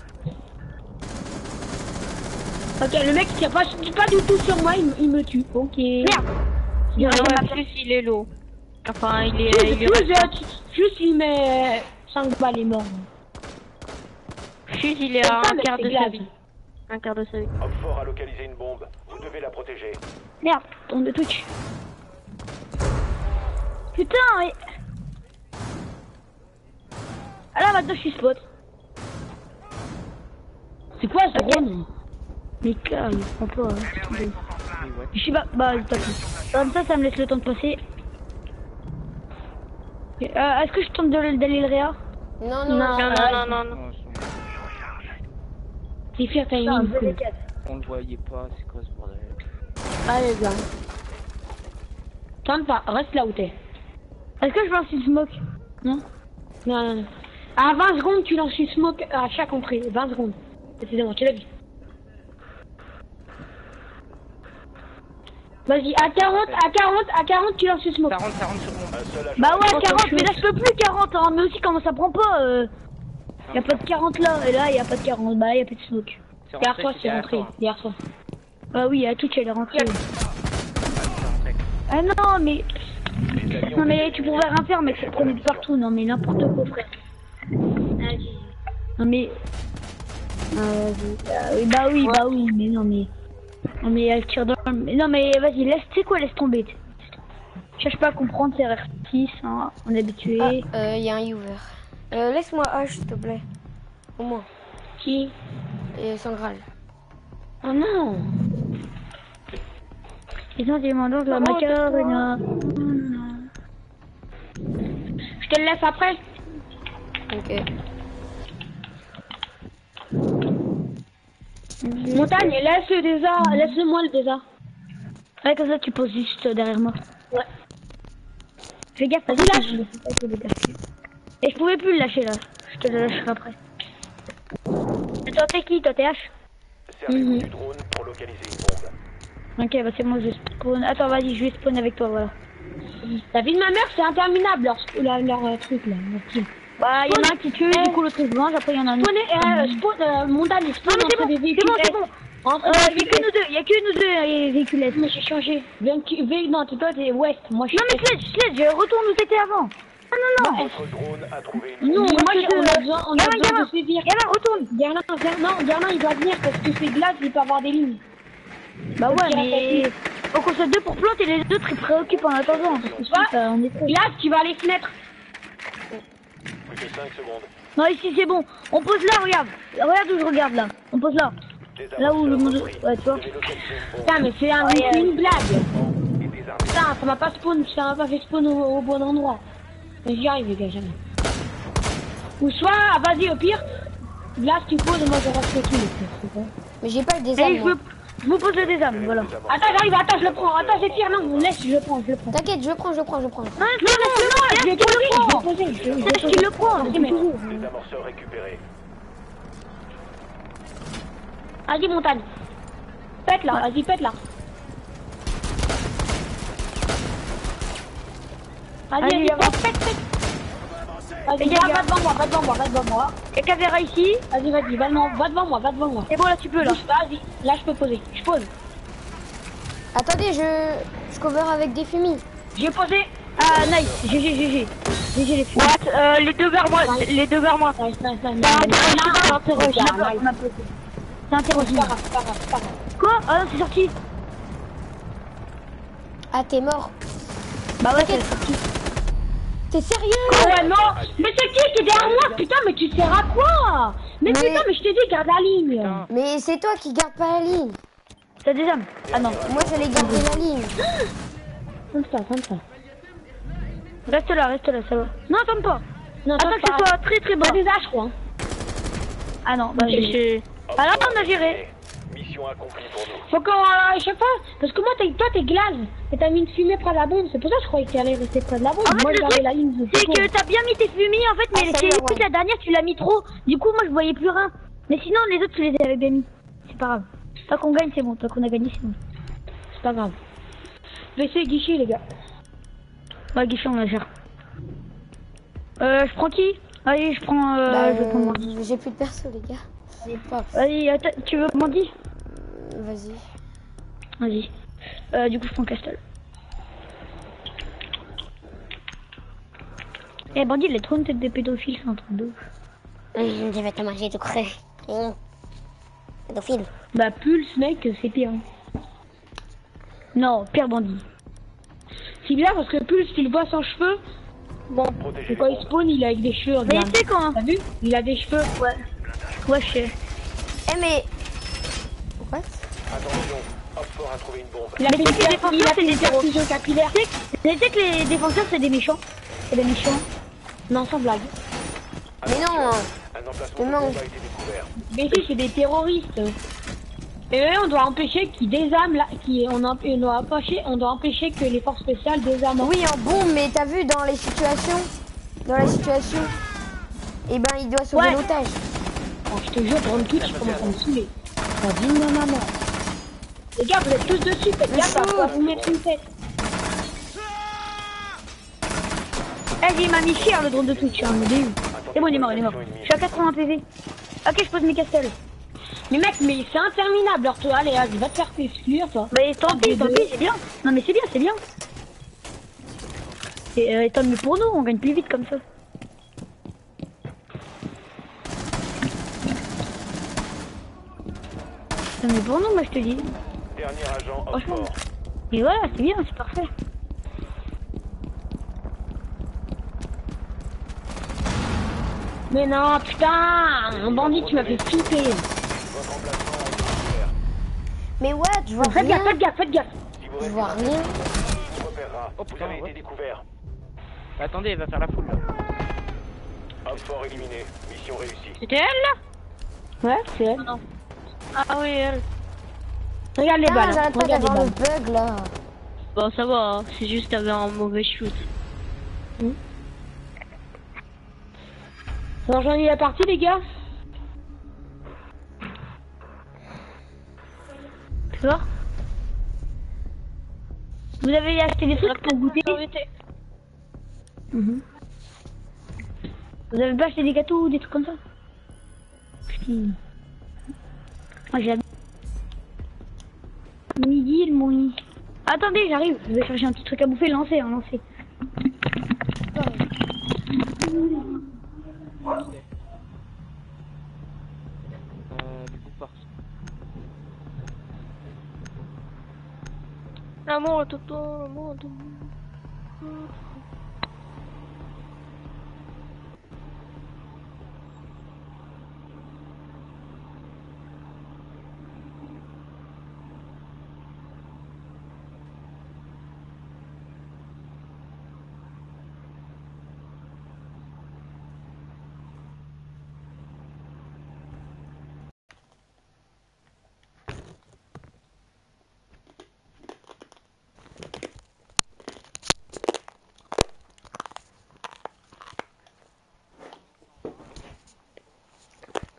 Speaker 2: Ok, le mec qui tire pas du tout sur moi, il me tue. Ok.
Speaker 6: Merde.
Speaker 2: Il
Speaker 6: En plus, il est low. Enfin, il est.
Speaker 2: Juste, il met 5 balles, il est mort.
Speaker 6: Juste, il est à
Speaker 2: Ça,
Speaker 6: un
Speaker 2: mais
Speaker 6: quart
Speaker 2: c'est
Speaker 6: de sa
Speaker 2: grave.
Speaker 6: vie. Un quart de sa vie.
Speaker 4: Op 4 a localisé une bombe. Vous devez la protéger.
Speaker 6: Merde, tombe de Twitch. Putain, mais... Ah là, maintenant, je suis spot.
Speaker 2: C'est quoi ce drone?
Speaker 6: Mais calme, il prend pas. Hein. Je sais pas, bah, t'as plus. Comme ça me laisse le temps de passer. Est-ce que je tente d'aller le réa?
Speaker 1: Non,
Speaker 6: Non.
Speaker 2: C'est fier, t'as une cool.
Speaker 3: On le voyait pas, c'est quoi ce bordel?
Speaker 2: Allez, gars. Tente pas, reste là où t'es.
Speaker 6: Est-ce que je lance une smoke? Non.
Speaker 2: Non. À 20 secondes, tu lances une smoke à chaque entrée. 20 secondes. Excusez-moi, tu l'as vu. Vas-y, à 40, tu lances une smoke.
Speaker 3: 40 secondes.
Speaker 4: Un seul agent.
Speaker 6: Bah ouais, 40, mais là je peux plus 40, hein. Mais aussi, comment ça prend pas Y a pas de 40 là, et là y a pas de 40, bah y a plus de smoke.
Speaker 2: Derrière toi, c'est rentré. Derrière toi.
Speaker 6: Bah oui, à Twitch elle est rentrée.
Speaker 3: Ah,
Speaker 6: Ah non, mais...
Speaker 4: Les alliés ont
Speaker 6: Non mais
Speaker 4: été
Speaker 6: tu
Speaker 4: éliminés.
Speaker 6: pourrais rien faire, mais ça prenait de partout. Non mais n'importe quoi, frère. Non mais... bah oui, mais non mais... Non mais elle tire dans... Non mais vas-y, laisse, tu sais quoi, laisse tomber. Cherche pas à comprendre, c'est RR6, hein, on est habitué.
Speaker 1: Il y a un uver. Laisse-moi H, s'il te plaît. Au moins.
Speaker 2: Qui?
Speaker 1: Et sans Graal.
Speaker 2: Oh non.
Speaker 6: Les sentiments dans la macarena.
Speaker 2: Je te le laisse après.
Speaker 1: Ok.
Speaker 2: Montagne, laisse-moi le désert.
Speaker 6: Ouais, comme ça tu poses juste derrière moi.
Speaker 2: Ouais.
Speaker 6: Fais gaffe,
Speaker 2: Vas-y, lâche.
Speaker 6: Et je pouvais plus le lâcher là. Je te le lâcherai après. Et toi t'es qui? Toi t'es H?
Speaker 4: Servez-vous du drone pour localiser une bombe.
Speaker 6: Ok, bah c'est moi, je spawn. Attends, vas-y, je vais spawn avec toi, voilà.
Speaker 2: La vie de ma mère, c'est interminable leur truc là. Leur team.
Speaker 6: Bah, y'en a un qui tue, du coup l'autre il se venge, après y'en a un autre.
Speaker 2: Montagne, il spawn
Speaker 6: Non, mais c'est
Speaker 2: entre
Speaker 6: bon,
Speaker 2: des véhicules.
Speaker 6: c'est bon.
Speaker 2: Entre
Speaker 6: Y'a
Speaker 2: des
Speaker 6: que nous deux, y'a que nous deux, les véhicules.
Speaker 2: Mais j'ai changé. Non, toi t'es ouest. Moi je suis
Speaker 6: Non mais Sledge, je retourne où t'étais avant. Non.
Speaker 4: Votre drone a trouvé une
Speaker 2: Non,
Speaker 4: bombe.
Speaker 2: moi on a besoin de sévir.
Speaker 6: Gamin, retourne.
Speaker 2: Garlin, il doit venir parce que c'est glace, il peut avoir des lignes.
Speaker 6: Bah ouais, mais faut qu'on soit deux pour planter, les autres ils préoccupent en attendant. Parce que sinon, on est trop.
Speaker 2: Glace, tu vas à les fenêtres.
Speaker 4: Plus que 5 secondes.
Speaker 6: Non, ici c'est bon. On pose là, regarde. Regarde où je regarde là. On pose là. Là où le monde. Ouais, tu vois. Putain, mais c'est une blague. Putain, ça m'a pas spawn, ça m'a pas fait spawn au bon endroit. Mais j'y arrive, les gars, jamais. Ou soit, vas-y, au pire, là, si tu poses, moi je reste le kill.
Speaker 1: Mais j'ai pas le
Speaker 6: Allez,
Speaker 1: désarme. moi.
Speaker 6: je vous pose le désarme, voilà. Attends, j'arrive, attends, je le prends. Attends, c'est pire, non, laisse, je le prends.
Speaker 1: T'inquiète, je le prends.
Speaker 6: Non, je vais poser. Je le prends.
Speaker 4: Les amorceurs récupérés.
Speaker 6: Vas-y, montagne. Pète là, vas-y, pète là. Vas-y, pète. Vas-y, va devant moi. Et Kavera ici. Vas-y, va devant moi. C'est bon, là, tu peux, là. Vas-y, là, je peux poser. Je pose.
Speaker 1: Attendez, je cover avec des fumis.
Speaker 6: J'ai posé. Ah, nice. GG les filles. Les deux vers moi. Nice. C'est interrogé. Quoi? Ah non, c'est sorti.
Speaker 1: Ah, t'es mort.
Speaker 6: Bah ouais, c'est sorti.
Speaker 1: T'es sérieux?
Speaker 6: Ouais, non. Mais c'est qui est derrière moi? Putain, mais tu sers à quoi? Mais putain, mais je t'ai dit, garde la ligne.
Speaker 3: Putain.
Speaker 1: Mais c'est toi qui garde pas la ligne.
Speaker 6: T'as des âmes? Ah non.
Speaker 1: Moi, j'allais garder la ligne.
Speaker 6: Comme ça. Reste là, ça va. Non, attends pas. Non, attends que ce soit très bas. T'as des H, je crois. Ah non, bah j'ai... Ah là, on a géré.
Speaker 4: Mission accomplie pour nous.
Speaker 6: Faut qu'on... je sais pas, parce que moi, toi, t'es glace. Et t'as mis une fumée près de la bombe. C'est pour ça que je croyais que t'allais rester près de la bombe. En fait, moi, j'avais la ligne de c'est que t'as bien mis tes fumées, en fait, mais
Speaker 1: salut,
Speaker 6: c'est
Speaker 1: Erwan.
Speaker 6: la dernière, tu l'as mis trop. Du coup, moi, je voyais plus rien. Mais sinon, les autres, tu les avais bien mis. C'est pas grave. Tant qu'on gagne, c'est bon. Tant qu'on a gagné, c'est bon. C'est pas grave. Laissez guichet, les gars. Ouais, guichet, on la gère. Je prends qui? Allez, je prends... je vais prendre moi.
Speaker 1: J'ai plus de perso, les gars. C'est pas.
Speaker 6: Allez, attends, tu veux Bandit?
Speaker 1: Vas-y.
Speaker 6: Vas-y. Du coup, je prends Castle. Eh, Bandit, il est trop une tête de pédophile, c'est un truc de ouf.
Speaker 1: Je vais te manger tout creux. Pédophile.
Speaker 6: Bah, Pulse, mec, c'est pire. Hein. Non, pire Bandit. C'est bien parce que Pulse, tu le vois sans cheveux. Bon, et quand il spawn, il est avec des cheveux. Mais tu sais quand? T'as vu? Il a des cheveux. Ouais, je sais.
Speaker 1: Eh, mais. What?
Speaker 4: Attention, Oxford a trouvé une bombe.
Speaker 6: Il a fait des défenseurs, c'est des perfusions capillaires. Tu sais que les défenseurs, c'est des méchants. Non, sans blague.
Speaker 1: Mais non.
Speaker 4: Un emplacement de
Speaker 1: Non.
Speaker 4: bombe a été découvert.
Speaker 6: Mais si, c'est des terroristes. Et eux, on doit empêcher qu'ils désarment là, on doit empêcher que les forces spéciales désarment.
Speaker 1: Oui, en bombe, mais t'as vu dans la situation, eh ben, il doit sauver l'otage.
Speaker 6: Oh, je te jure, dans le Twitch, je commence à me saouler. Ça vient de ma mort. Les gars, vous êtes tous dessus, faites gaffe, on va vous mettre une tête. Eh, il m'a mis cher le drone de Twitch, hein, mais c'est bon, il est mort. Je suis à 80 PV. Ok, je pose mes castels. Mais mec, mais c'est interminable, alors toi, allez, vas-y, va te faire exclure, toi. Bah, tant pis, c'est bien. Non, mais c'est bien. Et tant mieux pour nous, on gagne plus vite comme ça. Tant mieux pour nous, moi, je te dis.
Speaker 4: Dernier agent
Speaker 6: Franchement.
Speaker 4: Oxford.
Speaker 6: Et voilà, c'est bien, c'est parfait. Mais non, putain, un bandit, tu m'as fait flipper.
Speaker 4: Votre emplacement a été découvert.
Speaker 1: Mais what? Je vois
Speaker 6: Faites
Speaker 1: rien.
Speaker 6: gaffe.
Speaker 4: Si vous
Speaker 1: Je
Speaker 4: restez
Speaker 1: vois
Speaker 4: là,
Speaker 1: rien.
Speaker 4: on vous repérera.
Speaker 3: Oh,
Speaker 4: Vous
Speaker 3: putain,
Speaker 4: avez
Speaker 3: ouais.
Speaker 4: été découvert.
Speaker 3: Attendez, elle va faire la foule là.
Speaker 4: Oxford éliminé. Mission réussie.
Speaker 6: C'était elle là? Ouais, c'est elle. Non. Ah oui, elle. Regarde les
Speaker 1: Ah,
Speaker 6: balles.
Speaker 1: j'arrête pas
Speaker 6: Regarde les
Speaker 1: d'avoir le
Speaker 6: balles.
Speaker 1: bug là.
Speaker 6: Bon, ça va, hein. C'est juste t'avais un mauvais shoot. Ça rejoint la partie, les gars? Tu vois? Vous avez acheté des trucs pour goûter? Mhm. Vous avez pas acheté des gâteaux ou des trucs comme ça? Putain. Moi j'ai midi le moni. Attendez, j'arrive. Je vais chercher un petit truc à bouffer. Lancer.
Speaker 3: Du coup, force.
Speaker 6: L'amour, tout l'amour.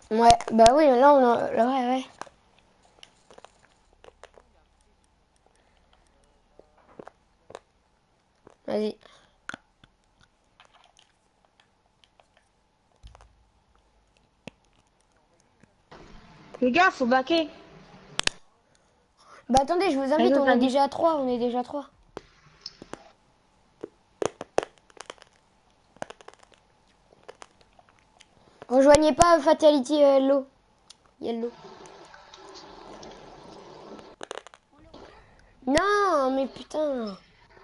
Speaker 1: Ouais, bah oui, là on a... là, ouais, ouais. Vas-y.
Speaker 2: Les gars, faut baquer.
Speaker 1: Bah attendez, je vous invite,
Speaker 2: Vas-y,
Speaker 1: on est
Speaker 2: vas-y.
Speaker 1: déjà à 3, on est déjà à 3. Rejoignez pas Fatality Yellow. Yellow. Non, mais putain.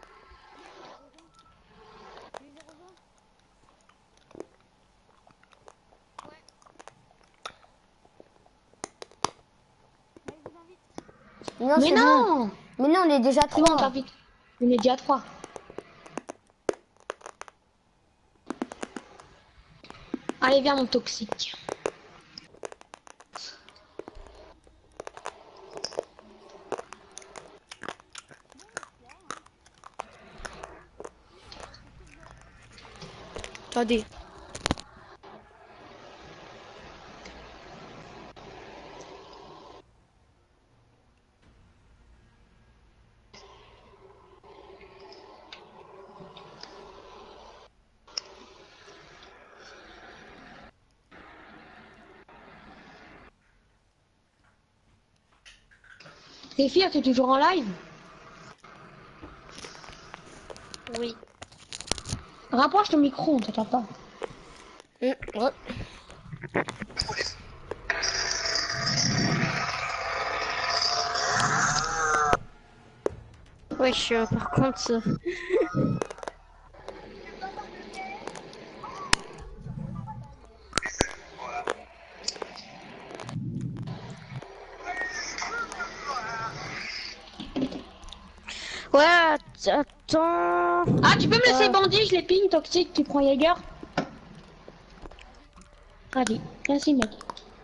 Speaker 1: Non,
Speaker 2: Mais
Speaker 1: c'est bon.
Speaker 2: non!
Speaker 1: Mais non, on est déjà à
Speaker 2: C'est bon,
Speaker 1: 3.
Speaker 2: t'invite. On est déjà à 3. Allez, viens, mon toxique.
Speaker 1: Attendez.
Speaker 2: T'es fière, t'es toujours en live?
Speaker 5: Oui.
Speaker 2: Rapproche ton micro, on t'entend pas.
Speaker 1: Ouais.
Speaker 5: Wesh, par contre... Ouais, attends...
Speaker 2: Ah, tu peux me laisser bandit, je les ping, toxique, tu prends Jaeger? Allez, merci mec.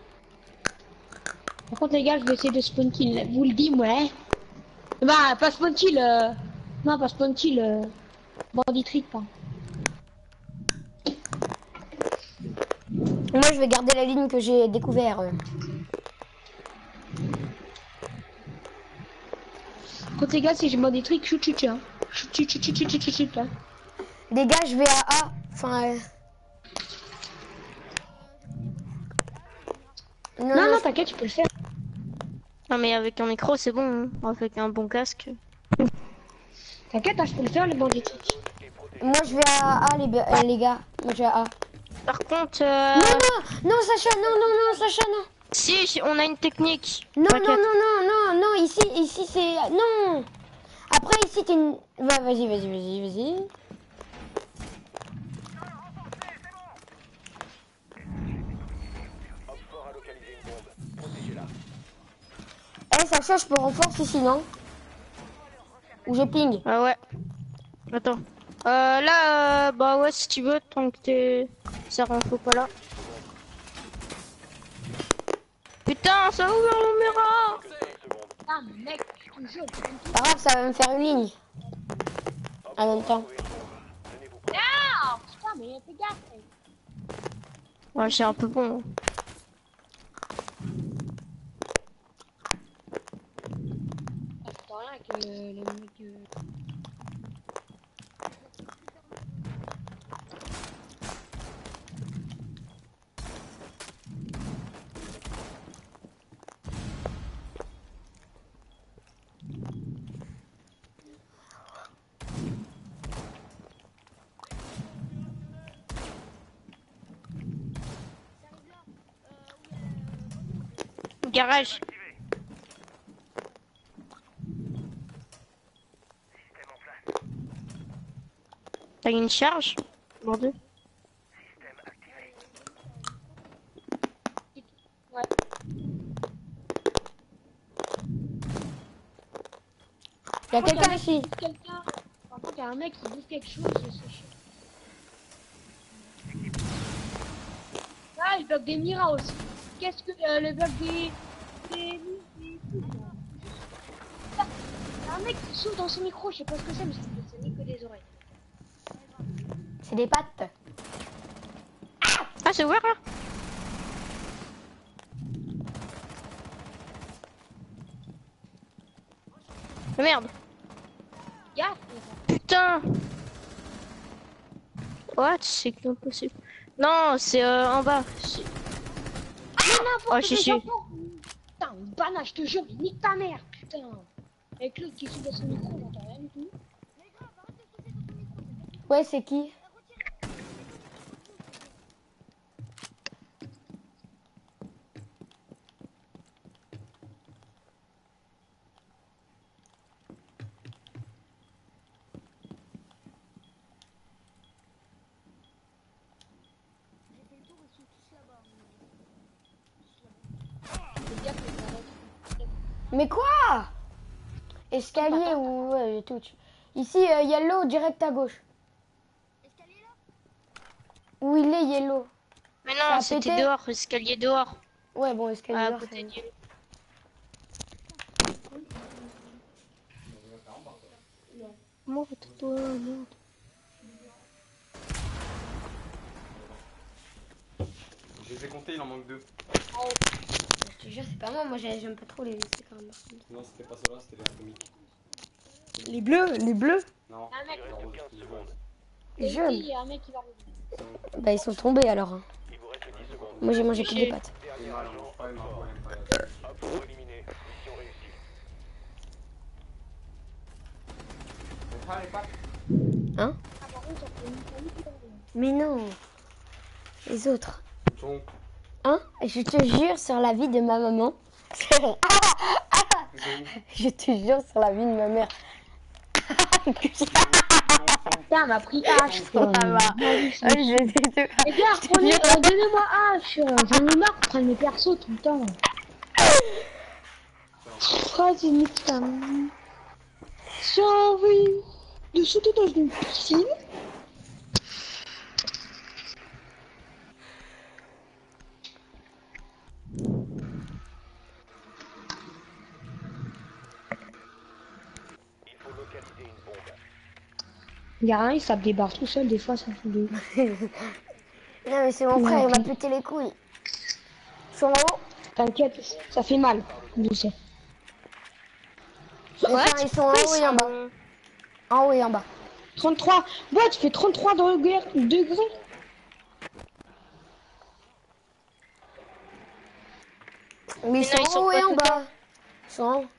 Speaker 2: Par contre les gars, je vais essayer de spawn kill, vous le dis, ouais. Bah, pas spawn kill, non, pas spawn kill, bandit trick, pas.
Speaker 1: Moi, je vais garder la ligne que j'ai découvert.
Speaker 2: Par contre les gars, si j'ai bandit trick, shoot, hein. Shoot, hein.
Speaker 1: Les gars, je vais à A. Enfin...
Speaker 2: Non, t'inquiète, tu peux le faire.
Speaker 5: Non mais avec un micro c'est bon, hein. Avec un bon casque.
Speaker 2: T'inquiète, hein, je peux le faire, le bandit trick.
Speaker 1: Moi, je vais à A, les gars. Moi, je vais à A.
Speaker 5: Par contre...
Speaker 1: Non, Sacha, non, Sacha, non.
Speaker 5: Si, on a une technique.
Speaker 1: Non,
Speaker 5: T'inquiète.
Speaker 1: non, ici, c'est... Non. Après, ici, t'es une... Vas-y.
Speaker 4: Oxford a localisé une bombe. Protégez-la.
Speaker 1: Eh, Sacha, je peux renforcer ici, non? Ou je ping.
Speaker 5: Ah ouais. Attends. Bah ouais, si tu veux, tant que t'es... Ça rentre pas là. Putain, ça a ouvert mon mira.
Speaker 2: Ah, mec, je te jure,
Speaker 1: Pas grave, ça va me faire une ligne. En même temps.
Speaker 2: Ah, putain, mais fais gaffe.
Speaker 5: Ouais, c'est un peu bon.
Speaker 2: Attends rien que les mecs...
Speaker 5: Garage. T'as une charge? Bordel.
Speaker 2: Ouais.
Speaker 1: Il y a quelqu'un ici.
Speaker 2: Quelqu'un... Par contre, il y a un mec qui bouffe quelque chose, c'est chiant. Ah, il bloque des miras aussi. Qu'est-ce que le bloc des... Ah, il y a un mec qui souffle dans son micro, je sais pas ce que c'est, mais ça n'est que des oreilles.
Speaker 1: C'est des pattes.
Speaker 5: Ah, c'est ouvert là?
Speaker 7: Merde.
Speaker 2: Gaffe.
Speaker 7: Putain. What? C'est pas possible. Non, c'est en bas. Oh, je suis.
Speaker 2: Putain, banane, je te jure, mais nique ta mère, putain. Avec l'autre qui est dans son micro, on entend rien du tout.
Speaker 1: Ouais, c'est qui? Mais quoi? Escalier ou ouais, touch. Ici, yellow direct à gauche. Où il est yellow?
Speaker 7: Mais
Speaker 1: Ça a
Speaker 7: non, c'était
Speaker 1: pété.
Speaker 7: dehors, escalier dehors.
Speaker 1: Ouais, bon, escalier
Speaker 7: À
Speaker 1: dehors,
Speaker 7: côté
Speaker 1: c'est-
Speaker 7: du. Monte-toi, monte.
Speaker 8: Je les ai comptés, il en manque 2.
Speaker 1: Je te jure, c'est pas moi j'aime pas trop les laisser quand même.
Speaker 8: Non, c'était pas ceux-là, c'était les atomiques.
Speaker 1: Les bleus, les bleus.
Speaker 8: Non,
Speaker 2: Un mec,
Speaker 8: les roses, les jaunes.
Speaker 1: Les jeunes.
Speaker 2: il y a un mec qui va revenir.
Speaker 1: Bah ils sont tombés alors. Hein.
Speaker 4: Il vous reste 10 secondes.
Speaker 1: Moi j'ai mangé que des pâtes.
Speaker 8: C'est mal, on mange pas, il m'envoie même pas.
Speaker 4: Hop, vous éliminez. Mission réussie.
Speaker 8: Ah, les pâtes.
Speaker 1: Hein? Mais non. Les autres.
Speaker 8: Donc,
Speaker 1: Hein? Je te jure sur la vie de ma maman. Je te jure sur la vie de ma mère.
Speaker 2: Putain, m'a pris H, quoi.
Speaker 1: Ça va.
Speaker 2: Les gars, prenez, donnez-moi H. J'en ai marre de prendre mes persos tout le temps. Vas-y, nique ta mère. J'ai envie de sauter dans une piscine.
Speaker 4: Il faut localiser une bombe.
Speaker 2: Y'a rien, ça me débarque tout seul, des fois ça fait des...
Speaker 1: Non mais c'est mon frère, il m'a pété les couilles. Ils sont en haut.
Speaker 2: T'inquiète, ça fait mal, je sais.
Speaker 1: Ils sont en haut et en bas. En haut et en bas.
Speaker 2: 33, ouais, tu fais 33 degrés.
Speaker 1: Mais ils sont
Speaker 7: non, ils
Speaker 1: en
Speaker 7: sont
Speaker 1: haut et
Speaker 7: pas
Speaker 1: en
Speaker 7: tout
Speaker 1: bas. Ils sont en haut.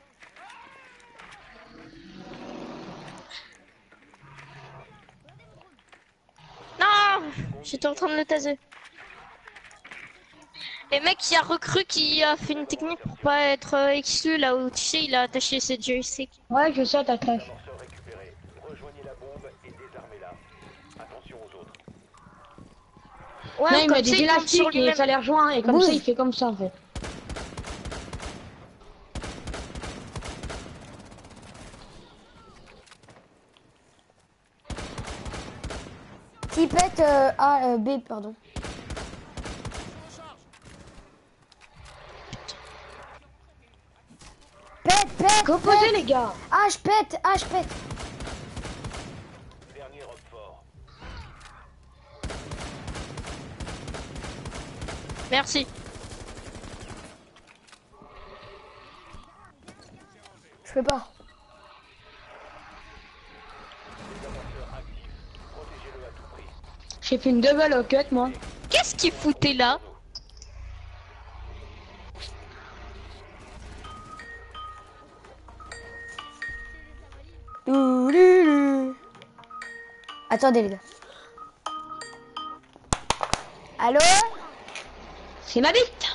Speaker 7: Non, j'étais en train de le taser. Les mecs, il y a recru qui a fait une technique pour pas être exclu là où tu sais, il a attaché ses joysticks.
Speaker 2: Ouais, je sais, t'attaches.
Speaker 4: Amorceur récupéré. Rejoignez la bombe et désarmez-la. Attention aux autres.
Speaker 7: Ouais,
Speaker 2: Non, il
Speaker 7: comme
Speaker 2: met
Speaker 7: ça,
Speaker 2: des
Speaker 7: il tombe sur
Speaker 2: élastiques et
Speaker 7: lui-même.
Speaker 2: ça les rejoint, et comme
Speaker 1: Bouge.
Speaker 2: ça, il fait comme ça en fait.
Speaker 1: Qui pète A, B, pardon. Pète.
Speaker 2: Composez les gars.
Speaker 1: H pète.
Speaker 4: Dernier rock fort.
Speaker 7: Merci.
Speaker 1: Je peux pas.
Speaker 4: Protégez-le à tout prix.
Speaker 2: J'ai fait une double au cut moi.
Speaker 7: Qu'est-ce qu'il foutait là?
Speaker 1: Attendez les gars. Allô?
Speaker 2: C'est ma bite.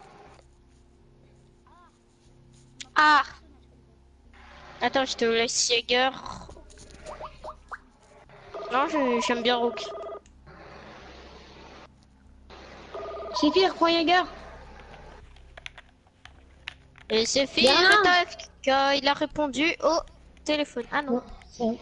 Speaker 7: Ah. Attends, je te laisse Jäger. Non, j'aime bien Rook.
Speaker 2: C'est pire, prends Jäger.
Speaker 7: Et c'est fait,
Speaker 2: Bien.
Speaker 7: il a répondu au téléphone. Ah non.
Speaker 2: C'est...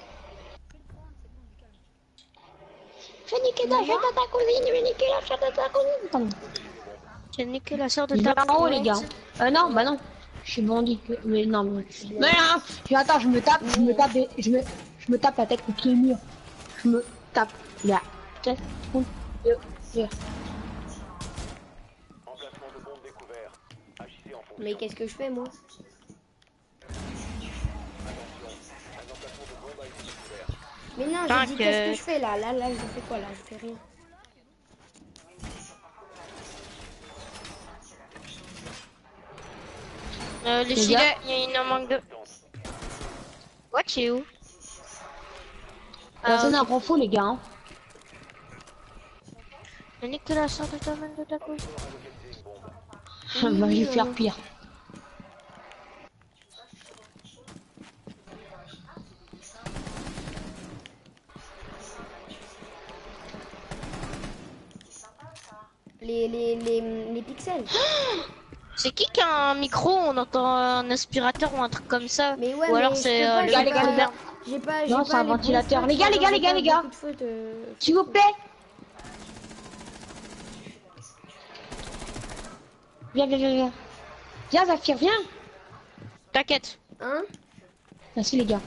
Speaker 2: Fais niquer ta chatte à ta cousine, fais niquer la chatte à ta cousine. Pardon.
Speaker 7: J'ai niqué la sœur de
Speaker 2: Il
Speaker 7: ta
Speaker 2: est en haut les gars. Non, bah non. Je suis bandit. Mais non, mais... Mais non. Attends, je me tape la tête contre le mur. Je me tape la tête contre le mur.
Speaker 4: Emplacement de bombe découvert. Agissez en fonction.
Speaker 1: Mais qu'est-ce que je fais moi? Mais non, j'ai dit qu'est-ce que je fais là? Là, je fais quoi là? Je fais rien.
Speaker 7: Les gilets, il en manque deux. Ouais, tu es où?
Speaker 2: Personne n'a un grand faux, les gars. Hein.
Speaker 7: Nicolas, sort de ta main de ta couche.
Speaker 2: Bah, je vais faire pire.
Speaker 1: Les pixels.
Speaker 7: C'est qui a un micro? On entend un aspirateur ou un truc comme ça.
Speaker 1: Mais ouais,
Speaker 7: ou alors
Speaker 1: mais
Speaker 7: c'est
Speaker 1: je peux pas,
Speaker 7: le
Speaker 1: j'ai
Speaker 2: les
Speaker 1: pas-
Speaker 2: gars.
Speaker 1: J'ai pas.
Speaker 2: Non,
Speaker 1: j'ai
Speaker 2: c'est
Speaker 1: pas
Speaker 2: un
Speaker 1: les bons
Speaker 2: ventilateur.
Speaker 1: spots,
Speaker 2: Les gars, les gars, les gars, les gars.
Speaker 1: beaucoup de fautes,
Speaker 2: S'il vous plaît. Viens, viens, viens, viens. Viens, Zafir, viens.
Speaker 7: T'inquiète.
Speaker 1: Hein?
Speaker 2: Merci, les gars.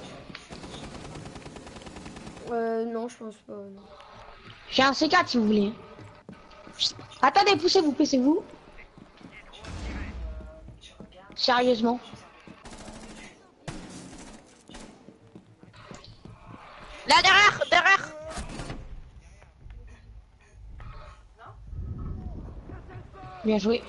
Speaker 1: Non, je pense pas. Non.
Speaker 2: J'ai un C4 si vous voulez. Attendez, poussez-vous, poussez-vous. Sérieusement.
Speaker 7: Là, derrière.
Speaker 2: Bien joué.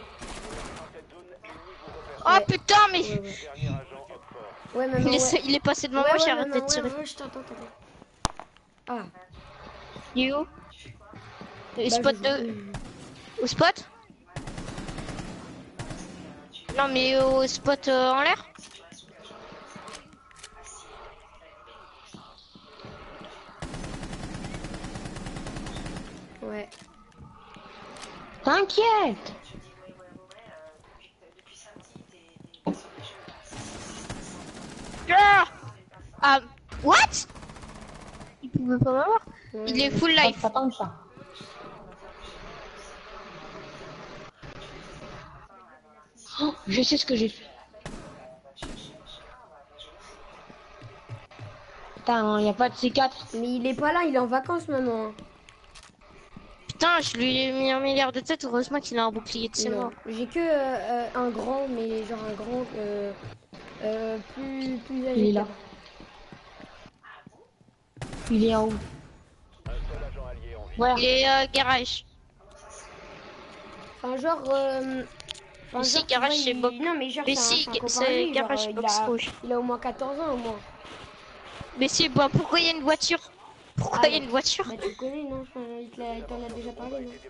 Speaker 7: Oh putain, mais
Speaker 1: Ouais, maman,
Speaker 7: il est passé devant moi, j'ai arrêté de tirer.
Speaker 1: Ouais, je t'entends. Ah.
Speaker 7: Il est où? Le
Speaker 1: Bah,
Speaker 7: spot
Speaker 1: je-
Speaker 7: de... Au spot? Non, mais au spot en l'air?
Speaker 1: Ouais.
Speaker 2: T'inquiète.
Speaker 7: Ah, what? Il pouvait pas m'avoir. Il est full life.
Speaker 2: Pas tant que ça. Oh, je sais ce que j'ai fait. Putain, y a pas de C4.
Speaker 1: Mais il est pas là, il est en vacances maintenant.
Speaker 7: Putain, je lui ai mis un milliard de têtes. Heureusement qu'il a un bouclier de ses
Speaker 1: Non.
Speaker 7: morts.
Speaker 1: J'ai que un grand, mais genre un grand plus âgé.
Speaker 2: Il est là. Il est en haut. Voilà.
Speaker 7: Il est garage.
Speaker 1: Enfin genre.
Speaker 7: Ici,
Speaker 1: genre, tu
Speaker 7: garage,
Speaker 1: vois,
Speaker 7: c'est
Speaker 1: il-
Speaker 7: Bob.
Speaker 1: Non mais genre
Speaker 7: Mais
Speaker 1: c'est un-
Speaker 7: si,
Speaker 1: c'est un copain
Speaker 7: c'est
Speaker 1: à lui, genre,
Speaker 7: garage box rouge.
Speaker 1: il a au moins 14 ans au moins.
Speaker 7: Mais c'est bah pourquoi il y a une voiture? Pourquoi il y a une voiture?
Speaker 1: Bah tu le connais non? Enfin, il t'en a déjà parlé non?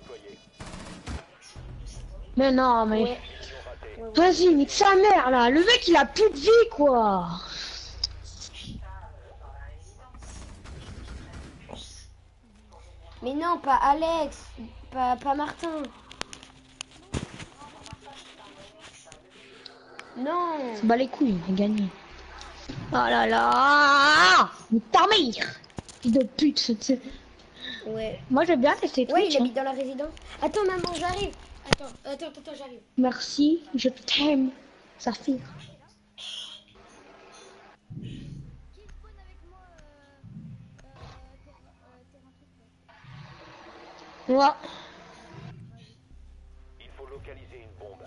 Speaker 2: Mais non, mais...
Speaker 1: Ouais.
Speaker 2: Vas-y, nique sa mère, là. Le mec, il a plus de vie, quoi.
Speaker 1: Mais non, pas Alex, pas Martin. Non.
Speaker 2: Bah les couilles, il a gagné. Oh là là. Mais ta mère. Fils de pute, c'est...
Speaker 1: Ouais.
Speaker 2: Moi, j'aime bien tester
Speaker 1: Ouais,
Speaker 2: Twitch.
Speaker 1: il habite dans la résidence. Attends maman, j'arrive. Attends, j'arrive.
Speaker 2: Merci, je t'aime. Saphir. Ouais.
Speaker 4: Il faut localiser une bombe.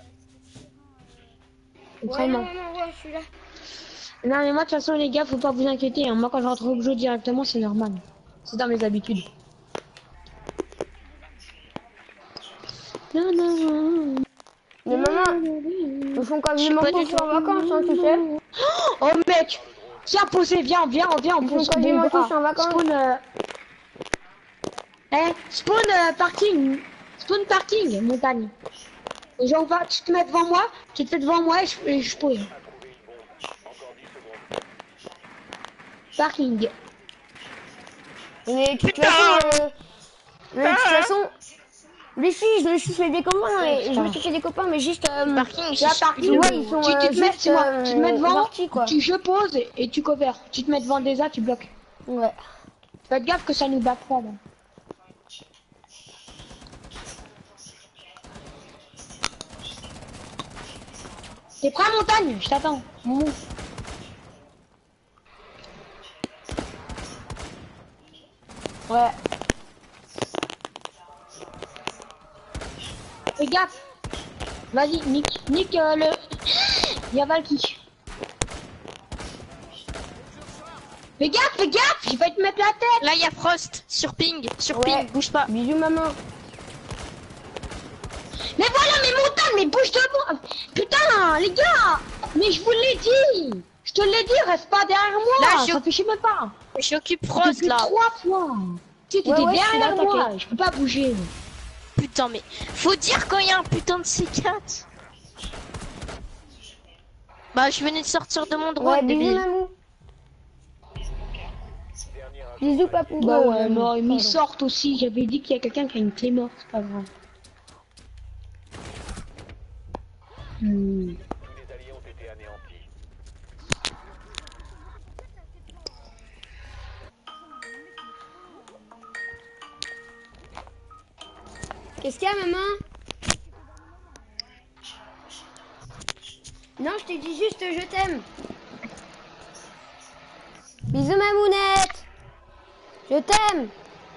Speaker 1: Ouais, non, je suis là.
Speaker 2: Non mais moi de toute façon les gars faut pas vous inquiéter hein. Moi quand je rentre au jeu directement c'est normal. C'est dans mes habitudes. Non non non.
Speaker 1: Mais maman, ils sont quand même tous en vacances, hein, tu sais.
Speaker 2: Oh mec. Tiens posez, viens on pose.
Speaker 1: quasiment tous en vacances.
Speaker 2: Spawn spawn parking montagne. Et genre tu te mets devant moi, tu te fais devant moi et je pose. Parking.
Speaker 1: Mais de toute façon, lui si, je me suis fait des copains, mais juste
Speaker 7: Parking,
Speaker 1: là, parking, ouais, ils sont
Speaker 2: tu te mets,
Speaker 1: juste
Speaker 2: tu te mets devant,
Speaker 1: partis, quoi.
Speaker 2: je pose et tu cover. Tu te mets devant des A, tu bloques.
Speaker 1: Ouais.
Speaker 2: Faites gaffe que ça nous bat pas là. T'es prêt à montagne? Je t'attends.
Speaker 1: Ouais.
Speaker 2: Fais gaffe. Vas-y, nique le... Y'a Valky. fais gaffe, j'ai failli te mettre la tête.
Speaker 7: Là, il y a Frost sur ping,
Speaker 1: Ouais.
Speaker 7: ping, bouge pas.
Speaker 1: Bisous, maman.
Speaker 2: Mais voilà, mais montagne, mais bouge de moi. Putain, les gars, mais je vous l'ai dit. Je te l'ai dit, reste pas derrière moi.
Speaker 7: Là,
Speaker 2: Ça fait je sais même pas.
Speaker 7: J'occupe Frost
Speaker 2: Depuis
Speaker 7: là.
Speaker 2: 3 fois. Tu sais, t'étais
Speaker 1: Ouais, je suis là,
Speaker 2: derrière moi,
Speaker 1: t'inquiète.
Speaker 2: je peux pas bouger.
Speaker 7: Putain, mais faut dire quand il y a un putain de C4. Bah, je venais de sortir de mon droit,
Speaker 1: Ouais, bisous,
Speaker 7: débile.
Speaker 1: mamou. Bisous, papou.
Speaker 2: Bah
Speaker 1: Oh,
Speaker 2: ouais, non, ils
Speaker 1: pardon.
Speaker 2: sortent aussi. J'avais dit qu'il y a quelqu'un qui a une clé morte, c'est pas grave.
Speaker 4: Tous les alliés ont été anéantis.
Speaker 1: Qu'est-ce qu'il y a, maman? Non, je t'ai dit juste je t'aime. Bisous, mamounette. Je t'aime.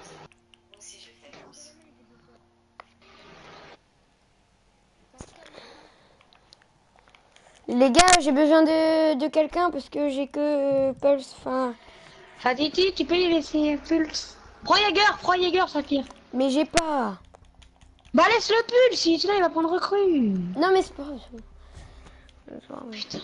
Speaker 1: Les gars, j'ai besoin de quelqu'un parce que j'ai que Pulse. Enfin,
Speaker 2: Fatiti, tu peux les laisser Pulse. Prends Jaeger, Saphir.
Speaker 1: mais j'ai pas.
Speaker 2: Bah laisse le Pulse, sinon il va prendre recrue.
Speaker 1: Non, mais c'est pas grave. C'est pas grave.
Speaker 2: Putain.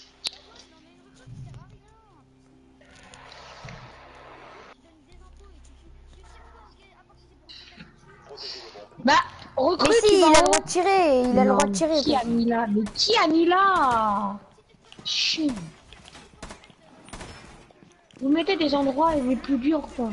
Speaker 2: Bah, recrue,
Speaker 1: Mais si,
Speaker 2: tu
Speaker 1: il
Speaker 2: vas
Speaker 1: a le
Speaker 2: en
Speaker 1: droit
Speaker 2: haut.
Speaker 1: de tirer. Il a le
Speaker 2: Non,
Speaker 1: droit de tirer.
Speaker 2: Qui a mis là? Mais qui a mis là? Chut. Vous mettez des endroits les plus durs, quoi.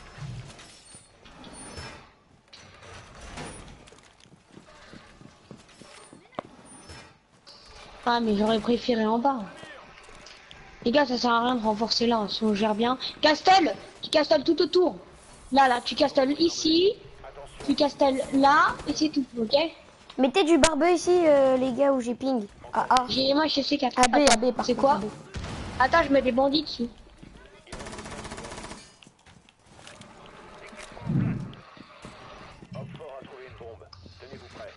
Speaker 2: Ah, mais j'aurais préféré en bas. Les gars, ça sert à rien de renforcer là, si on gère bien. Castel, tu castelles tout autour. Là, tu castelles ici. Tu castelles là, et c'est tout, ok?
Speaker 1: Mettez du barbeux ici, les gars, où j'ai ping. Ah, ah.
Speaker 2: Moi, je sais qu'à
Speaker 1: AB, AB, par
Speaker 2: c'est
Speaker 1: contre,
Speaker 2: quoi?
Speaker 1: AB.
Speaker 2: Attends, je mets des bandits dessus.
Speaker 4: Oxford a trouvé une bombe. Tenez-vous prêts.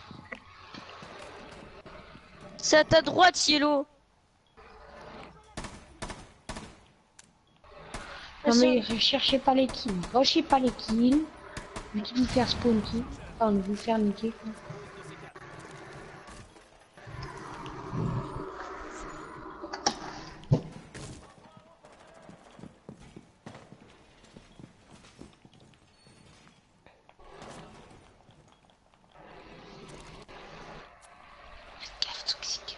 Speaker 7: C'est à ta droite, Yellow.
Speaker 2: Non mais cherchez pas les kills. Rushez pas les kills. Je vais vous faire spawn kill. Enfin, vous faire niquer. Quoi. Gaffe toxique.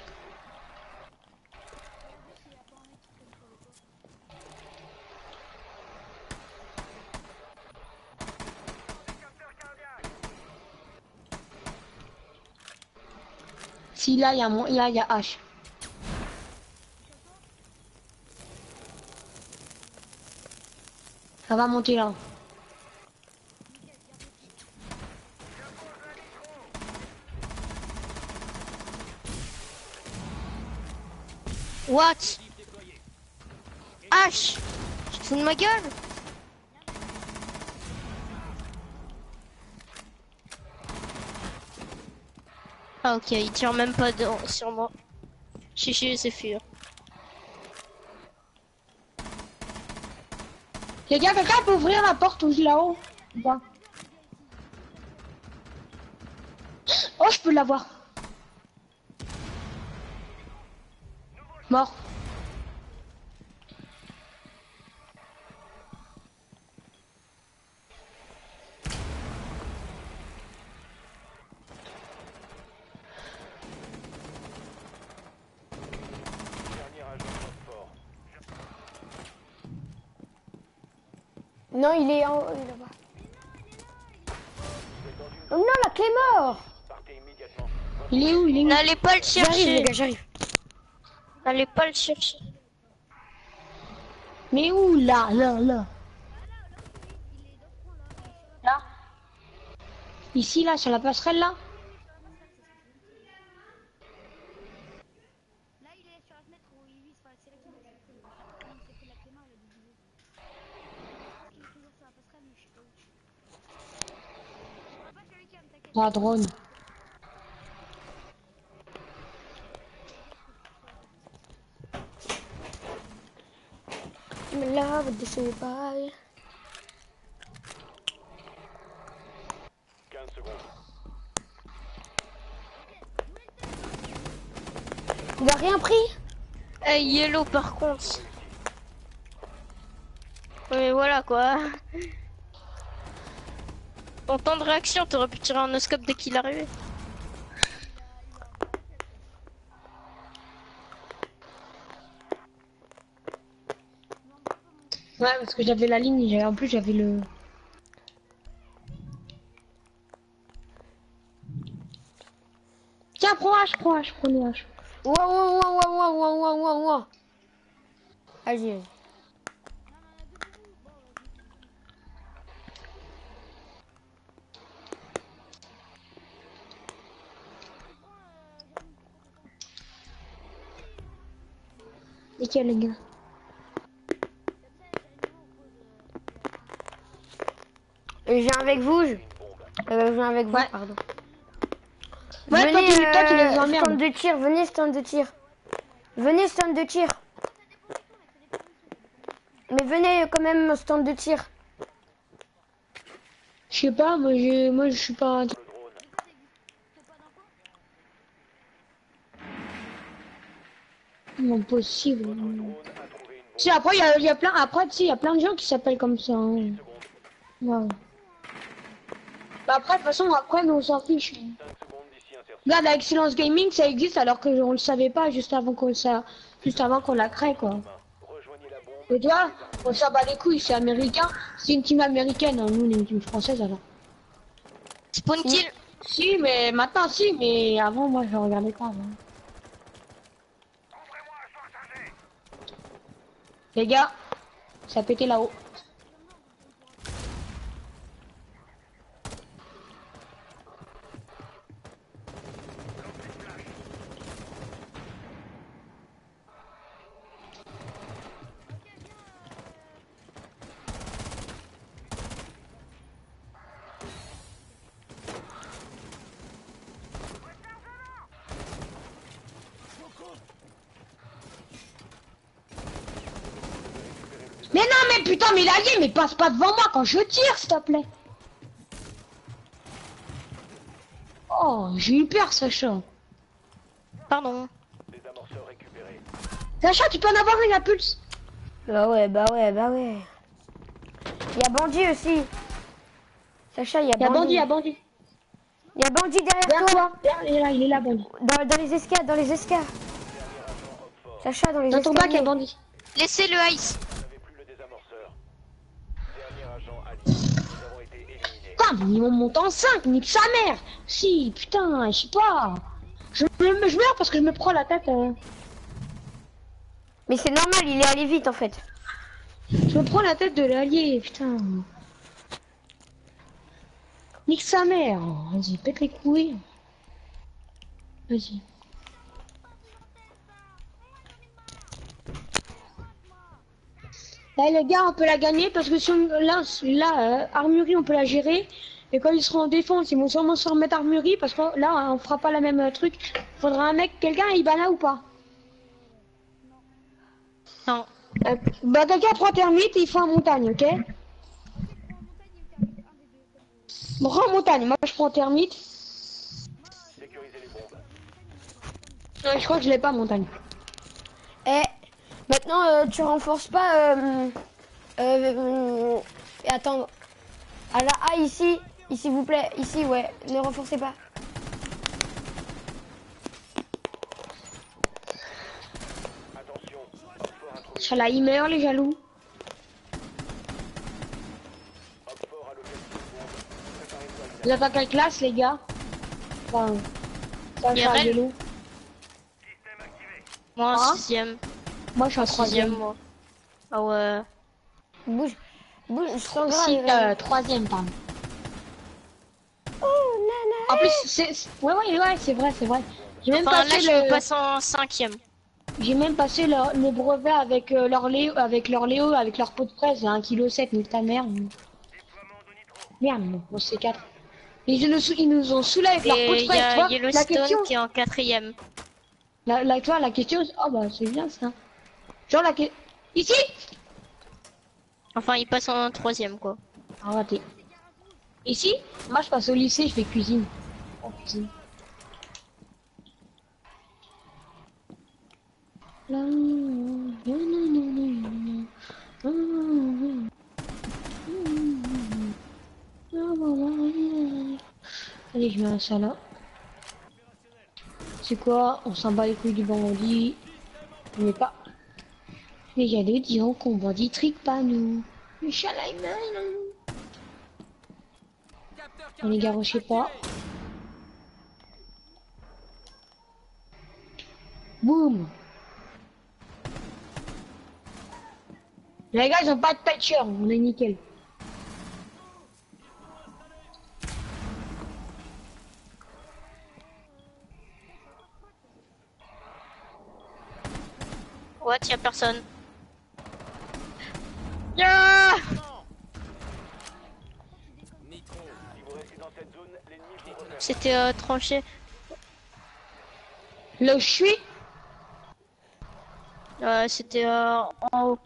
Speaker 2: Si là il y a là il y a H. Ça va monter là.
Speaker 7: What? H. Tu te fous de ma gueule? Ah ok, il tire même pas sur moi. Chichi, c'est fur.
Speaker 2: Les gars, quelqu'un peut ouvrir la porte où là-haut ou pas? Oh, je peux l'avoir. Mort.
Speaker 4: Dernier agent Oxford.
Speaker 1: Non, il est en haut, il est là-bas. Oh non, la clé mort.
Speaker 4: Partez immédiatement.
Speaker 2: Il est où? Il est où?
Speaker 7: N'allez pas le
Speaker 1: J'arrive,
Speaker 7: chercher.
Speaker 1: les gars, j'arrive.
Speaker 7: N'allez pas le chercher.
Speaker 2: Mais où? Là. Là. Ici, là, sur la passerelle, là.
Speaker 5: Là, il est sur la fenêtre où il vise. Enfin, c'est là qu'il vise. Il s'est pris la clé main, il a dû viser. Je pense qu'il est toujours sur la passerelle, mais je sais pas où. Je peux pas sur les cams, t'inquiète.
Speaker 2: La drone.
Speaker 1: Me love with c'est pareil.
Speaker 4: 15 secondes.
Speaker 1: Il a rien pris.
Speaker 7: Yellow par contre. Mais voilà quoi. En temps de réaction, t'aurais pu tirer un no-scope dès qu'il arrivait.
Speaker 2: Ouais, parce que j'avais la ligne, en plus j'avais le... Tiens, prends H, prends le H.
Speaker 1: Ouah. Vas-y.
Speaker 2: Nickel les gars.
Speaker 1: Je viens avec vous. Je viens avec vous,
Speaker 2: Ouais.
Speaker 1: pardon.
Speaker 2: Ouais, toi tu les emmerdes.
Speaker 1: Stand de tir, venez stand de tir. Venez stand de tir. Mais venez quand même stand de tir.
Speaker 2: Je sais pas, moi je suis pas... Non, possible. Si après il y a plein, après tu sais, il y a plein de gens qui s'appellent comme ça. Hein. Ouais. Bah après de toute façon après nous on s'en fiche. Regarde la Excellence Gaming ça existe alors que on le savait pas juste avant qu'on la crée quoi. Et toi, on s'en bat les couilles, c'est américain, c'est une team américaine, hein. Nous on est une team française alors.
Speaker 7: Spawn kill.
Speaker 2: Si mais maintenant si mais avant moi je regardais pas. Hein. Les gars, ça a pété là-haut. Mais non, mais putain, mais l'allié, mais passe pas devant moi quand je tire, s'il te plaît. Oh, j'ai eu peur, Sacha.
Speaker 7: Pardon.
Speaker 2: Sacha, tu peux en avoir une à pulse.
Speaker 1: Bah ouais. Il y a bandit aussi. Sacha, il y a bandit.
Speaker 2: Il y a bandit.
Speaker 1: Il y a bandit derrière
Speaker 2: Derrière
Speaker 1: toi.
Speaker 2: toi. Il est là, bandit.
Speaker 1: Dans les escales. Sacha, dans les
Speaker 2: Dans
Speaker 1: escaliers.
Speaker 2: ton bac, il y a bandit.
Speaker 7: Laissez le ice.
Speaker 2: Putain, mais ils m'ont monté en 5, nique sa mère. Si, putain, je sais pas. Je meurs parce que je me prends la tête.
Speaker 1: Mais c'est normal, il est allé vite en fait.
Speaker 2: Je me prends la tête de l'allié, putain. Nique sa mère. Vas-y, pète les couilles. Vas-y. Là, les gars, on peut la gagner parce que si on, là, armurerie, on peut la gérer. Et quand ils seront en défense, ils vont sûrement se remettre armurerie parce que là, on fera pas la même truc. Faudra un mec, quelqu'un, il banna ou pas?
Speaker 7: Non.
Speaker 2: Bah, quelqu'un prend thermite et il faut en montagne, ok? Bon, en montagne, moi je prends thermite. Ouais, je crois que je l'ai pas montagne.
Speaker 1: Eh, maintenant tu renforces pas. Attends. À la A ici, s'il vous plaît, ici, ouais. Ne renforcez pas.
Speaker 2: Inch'Allah, il meurt les jaloux. Vous êtes à quelle classe les gars? Enfin,
Speaker 7: IRL. Moi en
Speaker 2: Hein
Speaker 7: 6ème.
Speaker 2: moi je suis en
Speaker 7: 3ème
Speaker 2: 3ème.
Speaker 7: moi. Ah ouais.
Speaker 1: Bouge, sans
Speaker 2: Si,
Speaker 1: grave.
Speaker 2: 3ème pardon.
Speaker 1: Oh, nana.
Speaker 2: En plus ouais c'est vrai. J'ai même
Speaker 7: Enfin là
Speaker 2: passé
Speaker 7: je
Speaker 2: le
Speaker 7: passe en 5ème.
Speaker 2: le brevet avec leur Léo, avec leur pot de fraise, 1,7 kg, nique ta mère. Merde, bon c'est 4. Ils nous ont saoulé avec leur pot de
Speaker 7: Et il y
Speaker 2: fraise, tu
Speaker 7: a
Speaker 2: vois. La
Speaker 7: Yellowstone
Speaker 2: question,
Speaker 7: qui est en 4ème.
Speaker 2: la question, oh bah c'est bien ça. Genre la question. Ici
Speaker 7: Enfin, il passe en troisième, quoi.
Speaker 2: Ah, raté. Ici, moi je passe au lycée, je fais cuisine. En cuisine. Allez, je mets ça là. C'est quoi? On s'en bat les couilles du bandit. Mais pas. Mais il y a des diront qu'on bandit trique pas nous. On les garochez pas. Boum. Les gars ils ont pas de patcher, on est nickel.
Speaker 7: What, y'a personne. Yeah. C'était tranché.
Speaker 2: Là où je suis,
Speaker 7: C'était en haut.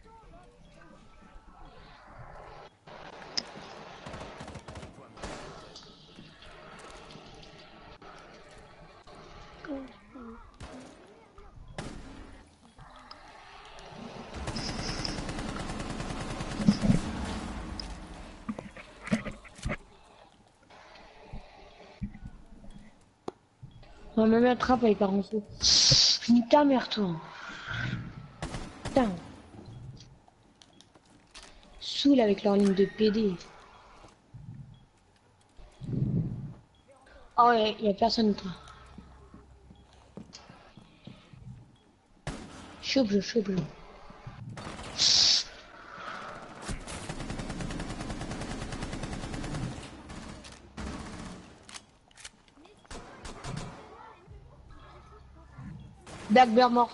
Speaker 2: on va même attrape avec un renfort. Nique ta mère toi. Putain. Saoule avec leur ligne de PD. Oh ouais, y a personne toi. Chope. Blackbird mort.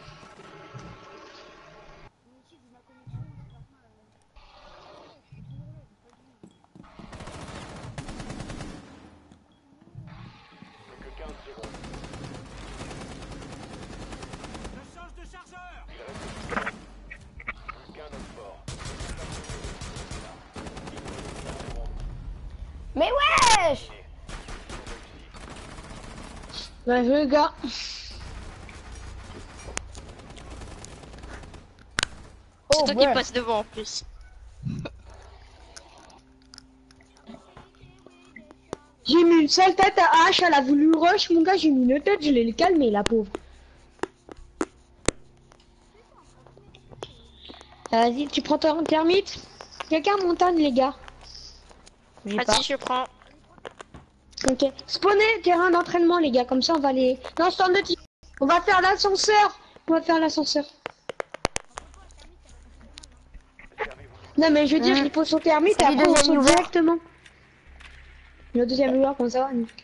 Speaker 4: Plus que 15 secondes. Plus qu'un homme fort.
Speaker 1: Mais wesh!
Speaker 2: Bah je le gars.
Speaker 7: C'est
Speaker 1: Oh,
Speaker 7: toi qui
Speaker 1: ouais.
Speaker 7: passe devant en plus.
Speaker 2: J'ai mis une sale tête à H, elle a voulu rush, mon gars, j'ai mis une tête, je l'ai calmé, la pauvre. Vas-y, tu prends ton thermite. Quelqu'un montagne, les gars.
Speaker 1: J'ai pas.
Speaker 7: Vas-y, je prends.
Speaker 2: Ok. Spawnez terrain d'entraînement, les gars, comme ça on va les... Non, stand de tir. On va faire l'ascenseur. Non, mais je veux dire, il pose son thermite et
Speaker 1: C'est les
Speaker 2: après on
Speaker 1: deuxièmes
Speaker 2: saute
Speaker 1: ouverts.
Speaker 2: directement. Le deuxième joueur, comme ça va. nous.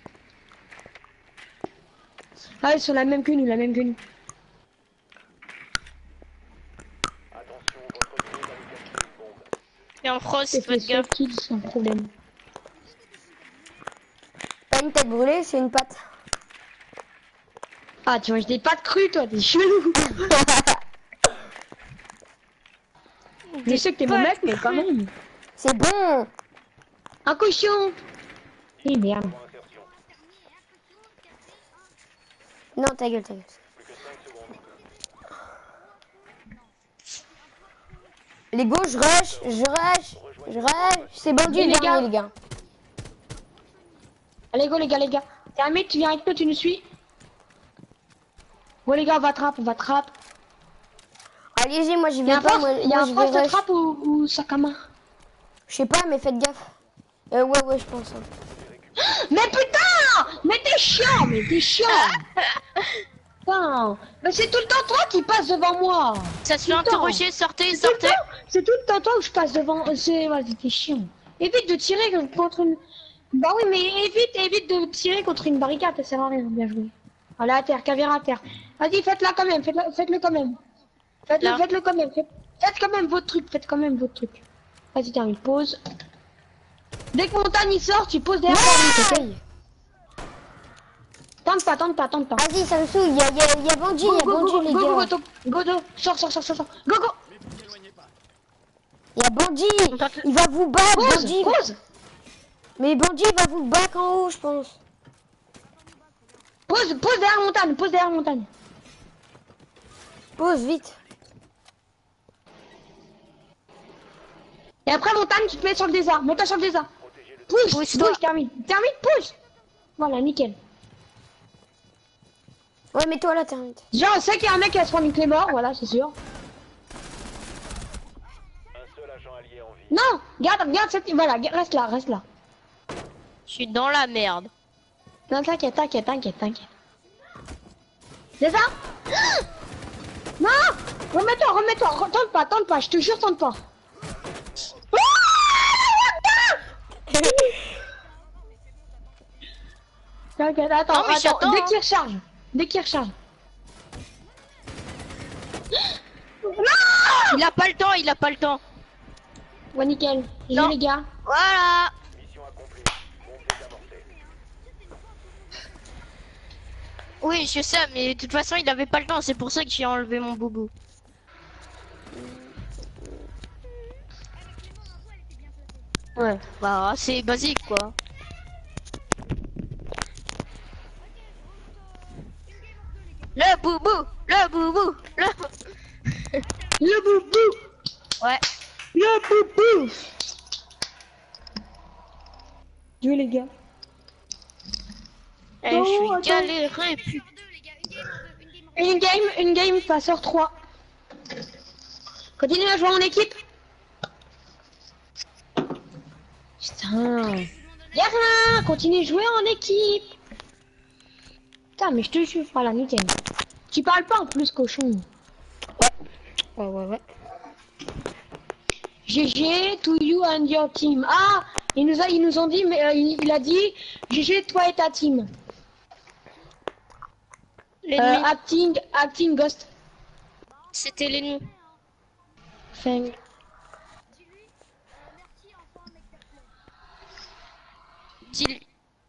Speaker 2: Ah, ils sont la même que nous,
Speaker 4: Attention, votre grenade a déclenché une bombe.
Speaker 7: Et en frost,
Speaker 2: C'est
Speaker 7: faites gaffe.
Speaker 2: kills sans problème.
Speaker 1: Pas une tête brûlée, c'est une patte.
Speaker 2: Ah, tu manges des pâtes crues, toi, t'es chelou. Je sais que t'es mon mec, mais quand même.
Speaker 1: C'est bon.
Speaker 2: Un cochon. Eh merde.
Speaker 4: Pour insertion.
Speaker 1: Non, ta gueule.
Speaker 4: Plus que 5 secondes.
Speaker 1: Les go, je rush. C'est bandu,
Speaker 2: Et les
Speaker 1: dernier,
Speaker 2: gars.
Speaker 1: les gars.
Speaker 2: Allez, go, les gars. Thermite, tu viens avec nous, tu nous suis. Bon, les gars, on va trap.
Speaker 1: Allez-y, moi j'y
Speaker 2: Il y a
Speaker 1: vais pas.
Speaker 2: il y a
Speaker 1: Moi
Speaker 2: un
Speaker 1: je
Speaker 2: force
Speaker 1: vais
Speaker 2: de
Speaker 1: rush.
Speaker 2: trap ou sac à main.
Speaker 1: Je sais pas, mais faites gaffe. Ouais, je pense. Hein.
Speaker 2: Mais putain! Mais t'es chiant. Putain. Mais c'est tout le temps toi qui passe devant moi.
Speaker 7: Ça se fait
Speaker 2: Tout le temps.
Speaker 7: interroger, sortez.
Speaker 2: C'est tout le temps toi que je passe devant. Vas-y, t'es chiant. Évite de tirer contre une... Bah oui, mais évite de tirer contre une barricade, ça sert à rien, bien joué. Voilà, à terre, caviar à terre. Vas-y, faites-le quand même. Faites-le quand même. Faites quand même votre truc. Vas-y, termine, pause. Dès que Montagne il sort, tu poses derrière toi, ok. Tente pas.
Speaker 1: Vas-y, ça me saoule. Il y a Bandit, les gars.
Speaker 2: Go, sors. Go.
Speaker 1: Il Il y a Bandit. Il va vous battre, Bandit.
Speaker 2: Pause.
Speaker 1: Mais Bandit il va vous battre en haut, je pense.
Speaker 2: Pause derrière montagne, pause derrière montagne.
Speaker 1: Pose vite.
Speaker 2: Et après montagne, tu te mets sur le désert. Mets-toi sur le désert. Pousse,
Speaker 7: Pousse-toi.
Speaker 2: termine. Termine, pousse. Voilà, nickel.
Speaker 1: Ouais, mets-toi là, termite.
Speaker 2: Genre, on sait qu'il y a un mec qui va se prendre une clé mort, voilà, c'est sûr.
Speaker 4: Un seul agent allié en vie.
Speaker 2: Non, garde cette... Voilà, reste là.
Speaker 7: Je suis dans la merde.
Speaker 2: Non, t'inquiète. C'est ça? Non! Remets-toi, tente pas, je te jure, tente pas. T'inquiète, attends,
Speaker 7: Non, mais j'attends,
Speaker 2: dès
Speaker 7: hein.
Speaker 2: qu'il recharge.
Speaker 7: Il a pas le temps.
Speaker 2: Ouais, nickel. J'ai
Speaker 7: Non.
Speaker 2: les gars.
Speaker 7: Voilà.
Speaker 4: Mission accomplie. Bombe désamorcée.
Speaker 7: Oui, je sais, mais de toute façon, il avait pas le temps. C'est pour ça que j'ai enlevé mon boubou. Ouais, bah, c'est basique, quoi. Le boubou.
Speaker 2: Le boubou.
Speaker 7: Ouais.
Speaker 2: Le boubou. Dieu les gars.
Speaker 7: Eh,
Speaker 2: Non,
Speaker 7: je suis
Speaker 2: attends.
Speaker 7: galéré, putain.
Speaker 2: Une game, passeur 3. Continue à jouer en équipe. Putain. Y'a rien, continue à jouer en équipe. Putain, mais je te jure, voilà, nickel. Tu parles pas en plus, cochon.
Speaker 1: Ouais.
Speaker 2: GG to you and your team. Ah, ils nous ont dit, mais il a dit GG toi et ta team.
Speaker 7: L'ennemi.
Speaker 2: Acting ghost.
Speaker 7: C'était l'ennemi.
Speaker 2: Feng.
Speaker 7: Dis-lui.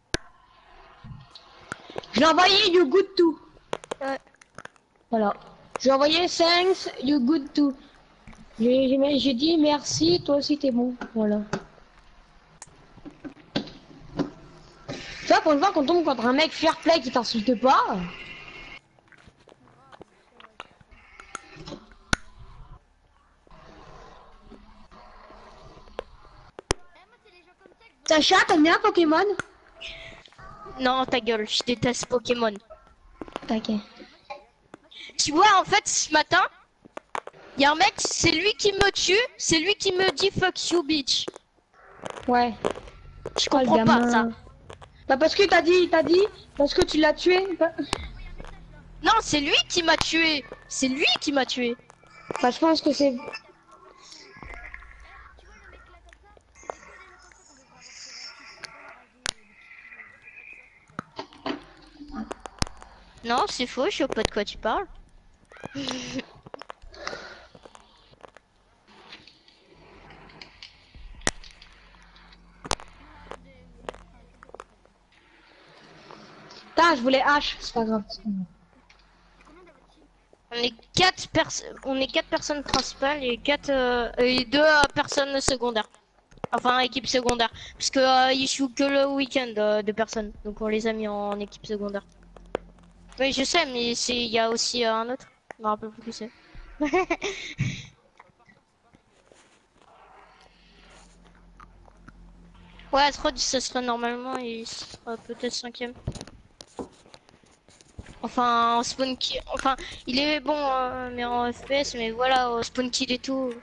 Speaker 2: Je l'ai envoyé you good too.
Speaker 7: Ouais.
Speaker 2: Voilà. J'ai envoyé thanks you good too. J'ai dit merci, toi aussi t'es bon. Voilà. Tu vois, pour une fois qu'on tombe contre un mec fair play qui t'insulte pas. Sacha, t'aimes bien Pokémon?
Speaker 7: Non, ta gueule, je déteste Pokémon.
Speaker 2: Ok.
Speaker 7: Tu vois, en fait, ce matin, il y a un mec, c'est lui qui me tue, c'est lui qui me dit fuck you, bitch.
Speaker 2: Ouais.
Speaker 7: Je
Speaker 2: Oh, le
Speaker 7: comprends pas
Speaker 2: gamin.
Speaker 7: ça.
Speaker 2: Bah parce que t'as dit, parce que tu l'as tué. Bah
Speaker 7: Non, c'est lui qui m'a tué. C'est lui qui m'a tué.
Speaker 2: je pense que c'est...
Speaker 7: Non, c'est faux, je sais pas de quoi tu parles.
Speaker 2: Putain, je voulais H, c'est pas grave.
Speaker 7: On est quatre personnes principales et et deux personnes secondaires. Enfin, équipe secondaire. Parce que ils jouent que le week-end de personnes. Donc on les a mis en équipe secondaire. Oui, je sais, mais il y a aussi un autre. Je me rappelle plus qui c'est. Ouais, Astrod, ça serait normalement, il sera peut-être 5ème. Enfin, en spawn kill, enfin, il est bon, mais en FPS, mais voilà, au spawn kill et tout.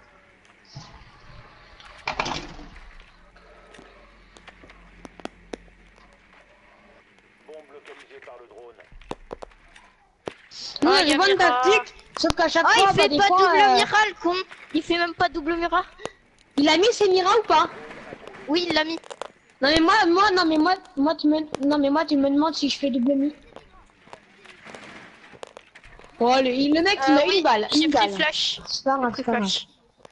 Speaker 4: Bombe localisée par le drone.
Speaker 2: Nous,
Speaker 7: Ah,
Speaker 2: il
Speaker 7: y
Speaker 2: y
Speaker 7: a
Speaker 2: a une bonne
Speaker 7: Mira.
Speaker 2: tactique, sauf qu'à chaque
Speaker 7: Ah,
Speaker 2: fois,
Speaker 7: il fait
Speaker 2: des
Speaker 7: pas
Speaker 2: fois,
Speaker 7: double mira, le con. Il fait même pas double mira.
Speaker 2: il a mis ses miras ou pas?
Speaker 7: Oui, il l'a mis.
Speaker 2: Non mais moi tu me demandes si je fais double mi. Oh le mec il a
Speaker 7: Oui,
Speaker 2: une balle,
Speaker 7: j'ai
Speaker 2: une
Speaker 7: pris
Speaker 2: balle.
Speaker 7: flash.
Speaker 2: C'est pas grave,
Speaker 7: Pris
Speaker 2: c'est pas grave.
Speaker 7: flash.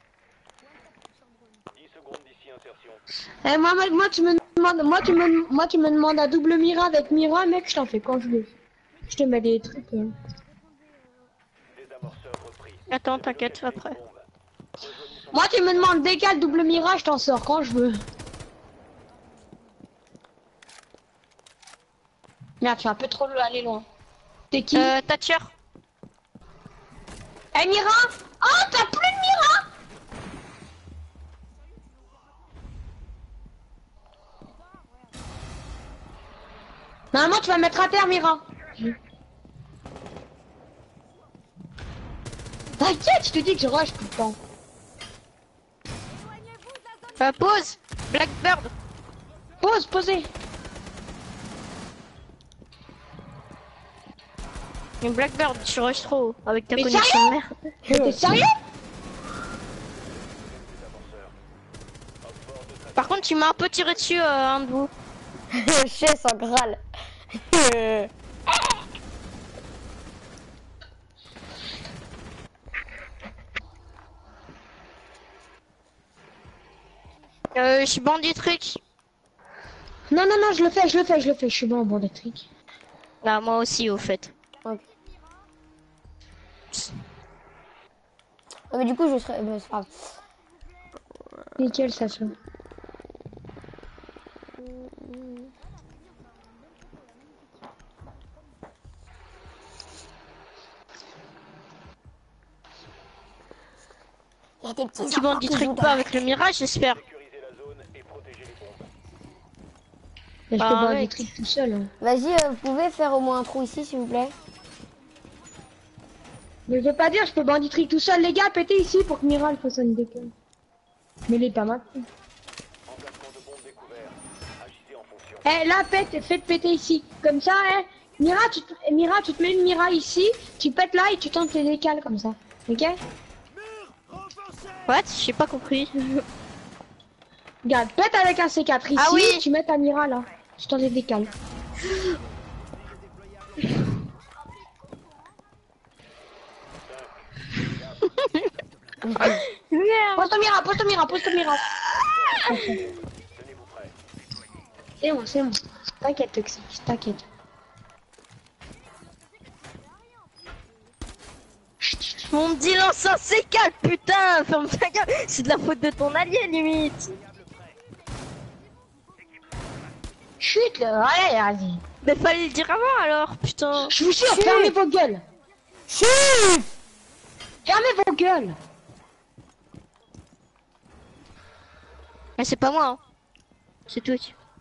Speaker 4: 10 secondes d'ici insertion.
Speaker 2: Eh, moi tu me demandes à double mira avec mira, mec, je t'en fais quand je veux. Je te mets des trucs.
Speaker 4: Désamorceur repris.
Speaker 7: Attends, t'inquiète, après.
Speaker 4: Bombe. Rejoignez
Speaker 2: Moi, tu me demandes décale double mirage, je t'en sors quand je veux. Merde, tu es un peu trop aller loin. T'es qui
Speaker 7: Thatcher.
Speaker 2: Eh, Mira. Oh, t'as plus de Mira. Normalement, tu vas mettre à terre, Mira. T'inquiète, je te dis que je rush tout le temps.
Speaker 7: Pause. Blackbird.
Speaker 2: Posez.
Speaker 7: Mais Blackbird, tu rushes trop avec ta
Speaker 2: Mais
Speaker 7: connexion de merde.
Speaker 2: T'es sérieux?
Speaker 7: Par contre, tu m'as un peu tiré dessus, un de vous.
Speaker 1: Chaise en Graal.
Speaker 7: Je suis bandit trick.
Speaker 2: Non, je le fais. Je suis bon en bon électrique.
Speaker 7: Là, moi aussi, au fait.
Speaker 1: Ok. Ah, mais du coup, je serais. C'est pas grave.
Speaker 2: Nickel, ça se.
Speaker 1: Il y a des petits
Speaker 7: Tu bandit trick pas avec le mirage, j'espère.
Speaker 4: Sécurisez la zone et protégez les bombes.
Speaker 2: Mais je
Speaker 7: Bah,
Speaker 2: peux pas
Speaker 7: arrête.
Speaker 2: électrique tout seul. Hein.
Speaker 1: Vas-y, vous pouvez faire au moins un trou ici, s'il vous plaît.
Speaker 2: Mais je veux pas dire, je peux bandit trick tout seul. Les gars, pétez ici pour que Mira elle fasse une déconne. Mais il est pas maintenant.
Speaker 4: Emplacement de bombes découvert. Agissez en fonction.
Speaker 2: Eh, là, faites péter ici. Comme ça, Mira, tu te mets une Mira ici, tu pètes là et tu tentes les décales comme ça. Ok?
Speaker 7: What? J'ai pas compris.
Speaker 2: Regarde, pète avec un C4 ici,
Speaker 7: Ah oui.
Speaker 2: tu mets ta Mira là. Tu tentes les décales.
Speaker 7: Merde.
Speaker 2: Pose ton Mira.
Speaker 4: Tenez-vous prêts.
Speaker 2: C'est bon. T'inquiète, Toxic, t'inquiète.
Speaker 7: On me dit lance un C4, putain, ferme ta gueule. C'est de la faute de ton allié, limite.
Speaker 2: Chut là, allez, vas-y.
Speaker 7: Mais fallait le dire avant, alors, putain.
Speaker 2: Je vous jure, fermez vos gueules.
Speaker 1: Chut!
Speaker 2: Fermez vos gueules.
Speaker 7: Mais c'est pas moi, hein. C'est toi.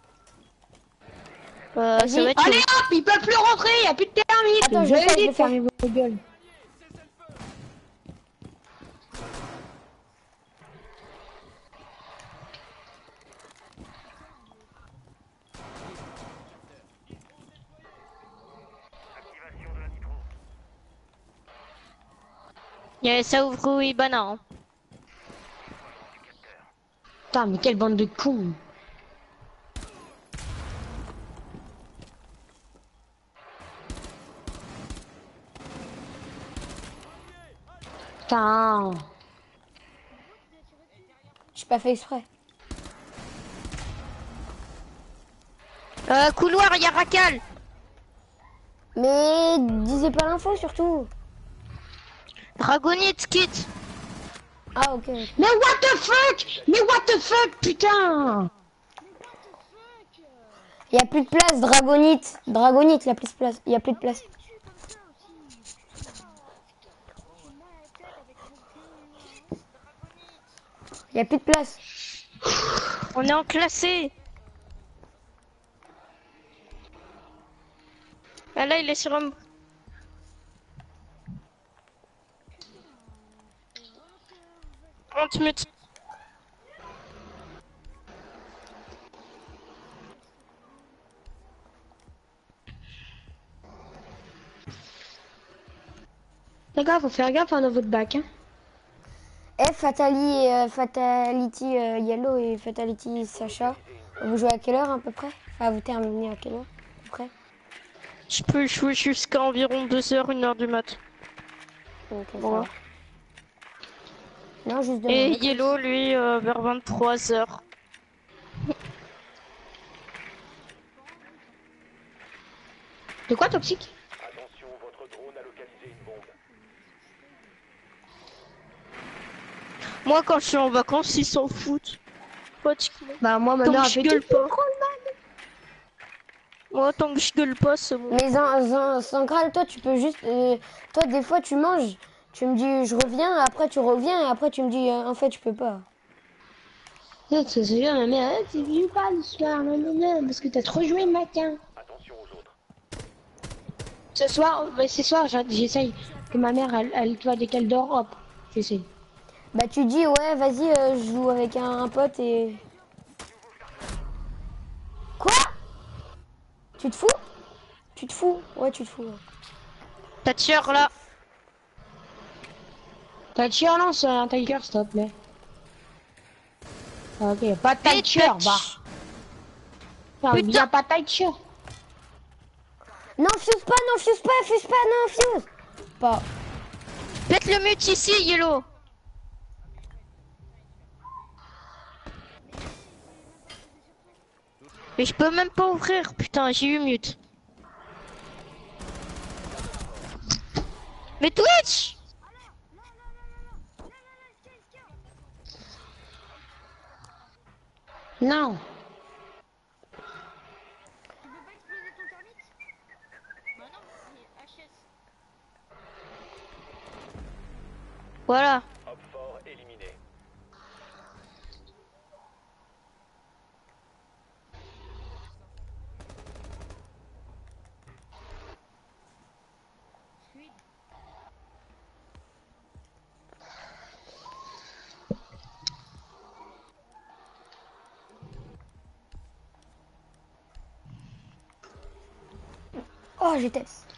Speaker 7: Ça
Speaker 1: Vas-y.
Speaker 7: va être
Speaker 2: Allez
Speaker 7: chaud.
Speaker 2: hop, ils peuvent plus rentrer, y a plus de thermite.
Speaker 1: Attends, je
Speaker 2: Vous
Speaker 1: vais
Speaker 2: avez
Speaker 1: faire,
Speaker 2: dit
Speaker 1: je
Speaker 2: de
Speaker 1: vais faire.
Speaker 2: fermer vos gueules.
Speaker 7: Ça ouvre Ibana, hein.
Speaker 2: Putain, mais quelle bande de cons. Putain.
Speaker 1: J'ai pas fait exprès.
Speaker 7: Couloir, il y a Racal.
Speaker 1: Mais disais pas l'info surtout.
Speaker 7: Dragonite, kit.
Speaker 1: Ah, ok.
Speaker 2: Mais what the fuck, putain.
Speaker 1: Il y a plus de place, Dragonite. Dragonite, il y a plus de place. Il y a plus de place. Il y a plus de place.
Speaker 7: On est en classé. Ah là, il est sur un... On te mute.
Speaker 2: Les gars, faut faire gaffe à votre bac. Hein.
Speaker 1: Fatality Yellow et Fatality Sacha. Vous jouez à quelle heure à peu près? Enfin, vous terminez à quelle heure à peu près?
Speaker 7: Je peux jouer jusqu'à environ 2h, 1h du mat.
Speaker 1: Ok, ça
Speaker 7: Bon.
Speaker 1: va. Non, juste
Speaker 7: Et
Speaker 1: demander.
Speaker 7: Yellow, lui, vers 23h.
Speaker 2: De quoi, toxique?
Speaker 4: Attention, votre drone a localisé une bombe.
Speaker 7: Moi, quand je suis en vacances, ils s'en foutent. Pratiquement.
Speaker 2: Bah moi, ma
Speaker 7: Tant
Speaker 2: mère
Speaker 7: que
Speaker 2: a
Speaker 7: je
Speaker 2: fait
Speaker 7: gueule pas. Moi, tant que je gueule pas, c'est bon.
Speaker 1: Mais Sankral, toi, tu peux juste... toi, des fois, tu manges. Tu me dis, je reviens, après tu reviens, et après tu me dis, en fait, je peux pas.
Speaker 2: C'est sûr, ma mère, tu joues pas le soir, non, parce que t'as trop joué le matin.
Speaker 4: Attention aux autres.
Speaker 2: Ce soir, j'essaye que ma mère, elle toi, dès qu'elle dort, hop, j'essaye.
Speaker 1: Bah, tu dis, ouais, vas-y, je joue avec un pote et... Quoi? Tu te fous? Tu te fous? Ouais, tu te fous. Ouais.
Speaker 7: Ta tière là.
Speaker 2: T'as tir, lance un tiger, s'il te plaît. Ok, pas de tiger, bah. Il y a pas de tiger.
Speaker 1: Non, fuse pas, non, fuse. Pas.
Speaker 7: Pète le mute ici, Yellow. Mais je peux même pas ouvrir, putain, j'ai eu mute. Mais Twitch!
Speaker 2: Non.
Speaker 7: Voilà.
Speaker 4: Hop fort éliminé.
Speaker 1: Oh, j'ai test.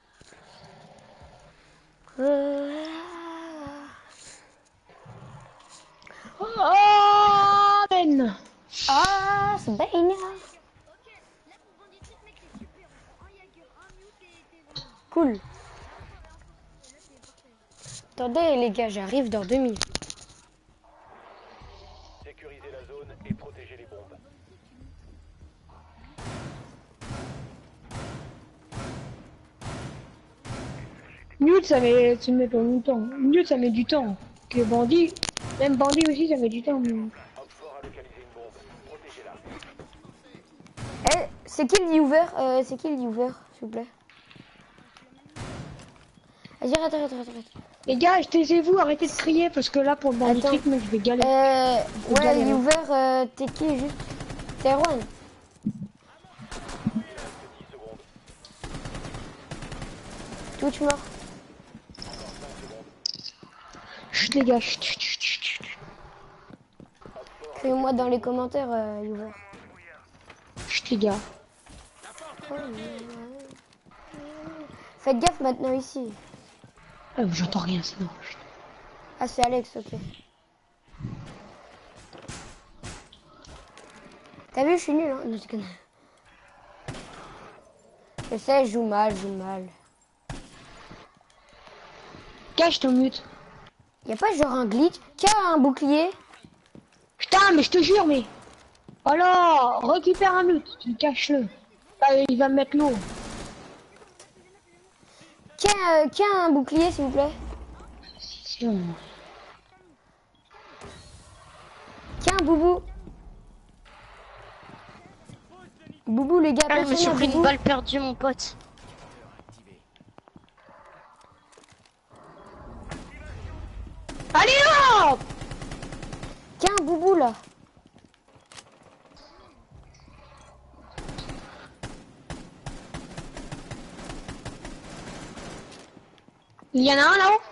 Speaker 2: Oh, Ben.
Speaker 1: Ah, c'est bien.
Speaker 5: Ok, là pour vendre des trucs, mec, c'est super. On prend un Jagger, un mute et t'es vraiment.
Speaker 1: Cool.
Speaker 5: Là, c'est parfait.
Speaker 1: Attendez, les gars, j'arrive dans 2 minutes.
Speaker 4: Sécurisez la zone et protégez les bombes.
Speaker 2: Mute, ça met pas longtemps. Mute, ça met du temps. Que bandit, même bandit aussi, ça met du temps. Mais...
Speaker 4: Hop fort a localisé une bombe. Protégez-la.
Speaker 1: Eh, c'est qui le user c'est qui le user, s'il vous plaît? Vas-y, arrête.
Speaker 2: Les gars, taisez-vous, arrêtez de crier parce que là, pour le bandit
Speaker 1: Attends.
Speaker 2: trick, mec, je vais galérer.
Speaker 1: Ouais,
Speaker 2: galérer.
Speaker 1: le user, t'es qui juste? T'es Erwan.
Speaker 4: 10 secondes.
Speaker 1: Twitch mort.
Speaker 2: Chut, les gars, chut.
Speaker 1: Écrivez-moi dans les commentaires, user.
Speaker 2: Chut, les gars.
Speaker 1: Faites gaffe maintenant ici.
Speaker 2: J'entends rien, sinon. Chut.
Speaker 1: Ah, c'est Alex, ok. T'as vu, je suis nul, hein? Non, je déconne. Je sais, je joue mal.
Speaker 2: Cache ton mute.
Speaker 1: Y'a pas genre un glitch? Qui a un bouclier?
Speaker 2: Putain, mais je te jure, mais... Alors, récupère un mute, tu caches-le. Il va me mettre l'eau.
Speaker 1: Qui a un bouclier, s'il vous plaît?
Speaker 2: Si, on...
Speaker 1: Qui a un boubou? Boubou, les gars,
Speaker 7: Ah, je me suis
Speaker 1: personne n'a
Speaker 7: pris une
Speaker 1: boubou.
Speaker 7: balle perdue, mon pote.
Speaker 2: Allez, hop!
Speaker 1: Qui a un boubou, là?
Speaker 2: Il y en a un là-haut?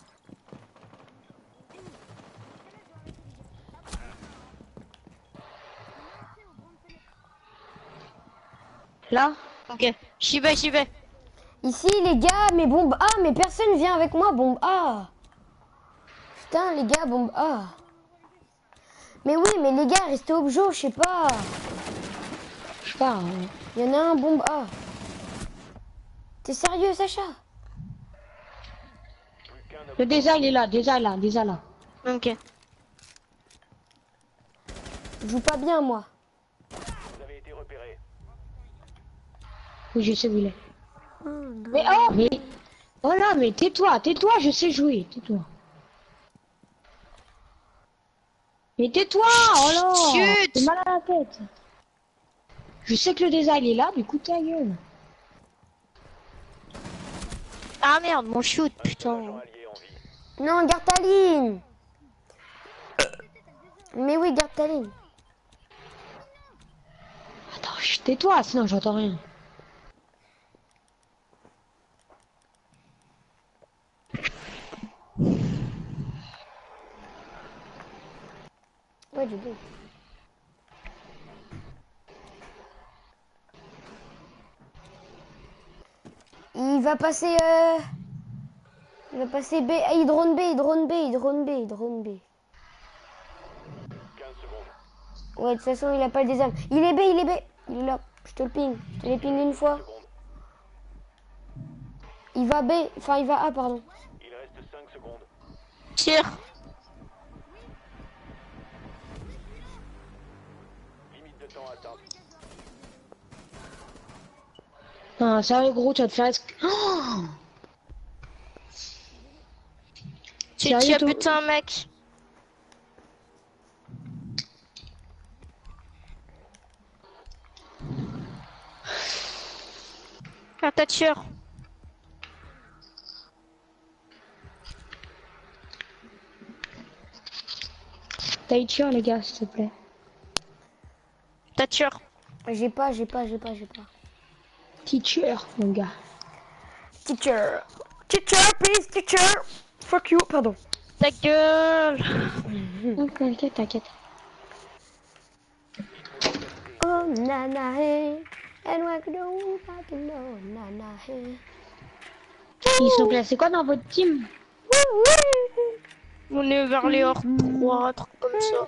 Speaker 2: Là?
Speaker 7: Ok, j'y vais.
Speaker 1: Ici, les gars, mais bombe A, mais personne vient avec moi, bombe A. Putain, les gars, bombe A. Mais oui, mais les gars, restez objo, je sais pas.
Speaker 2: Je sais pas.
Speaker 1: Il y en a un, bombe A. T'es sérieux, Sacha?
Speaker 2: Le désert, il est là, désert là.
Speaker 7: Ok.
Speaker 1: Je joue pas bien, moi.
Speaker 4: Vous avez été repéré.
Speaker 2: Oui, je sais où il est. Mais oh, mais... Voilà, mais tais-toi, je sais jouer, tais-toi. Mais tais-toi, oh là.
Speaker 7: Chut.
Speaker 2: T'es mal à la tête. Je sais que le design est là, du coup ta gueule.
Speaker 7: Ah merde, mon shoot, putain.
Speaker 4: Agent allié en vie.
Speaker 1: Non, garde ta ligne. Mais oui, garde ta ligne.
Speaker 2: Attends, tais-toi, sinon j'entends rien.
Speaker 1: Ouais, du coup. Il va passer il va passer B. Ah, il drone B, il drone B, il drone B, il drone B.
Speaker 4: 15 secondes.
Speaker 1: Ouais, de toute façon, il a pas le désarme. Il est B, il est B. Il est là. Je te le ping. Je te l'ai ping une fois.
Speaker 4: Secondes.
Speaker 1: Il va B. Enfin, il va A, pardon.
Speaker 4: Il reste 5 secondes.
Speaker 7: Tire.
Speaker 4: Limite de temps atteinte.
Speaker 2: Ah, sérieux gros, tu vas te faire oh
Speaker 7: Tu
Speaker 2: Sérieux,
Speaker 7: as
Speaker 2: toi
Speaker 7: buté un mec. Un tatcheur.
Speaker 2: Taïtien les gars, s'il te plaît.
Speaker 7: Tatcheur.
Speaker 1: J'ai pas.
Speaker 2: Teacher, mon gars.
Speaker 1: Teacher. Teacher, please, teacher. Fuck you, pardon.
Speaker 7: Ta gueule.
Speaker 2: T'inquiète, t'inquiète.
Speaker 1: Oh, nana, hey. And what do I know, nana, hey.
Speaker 2: Ils sont classés quoi dans votre team?
Speaker 7: On est vers les hors 3, un truc comme ça.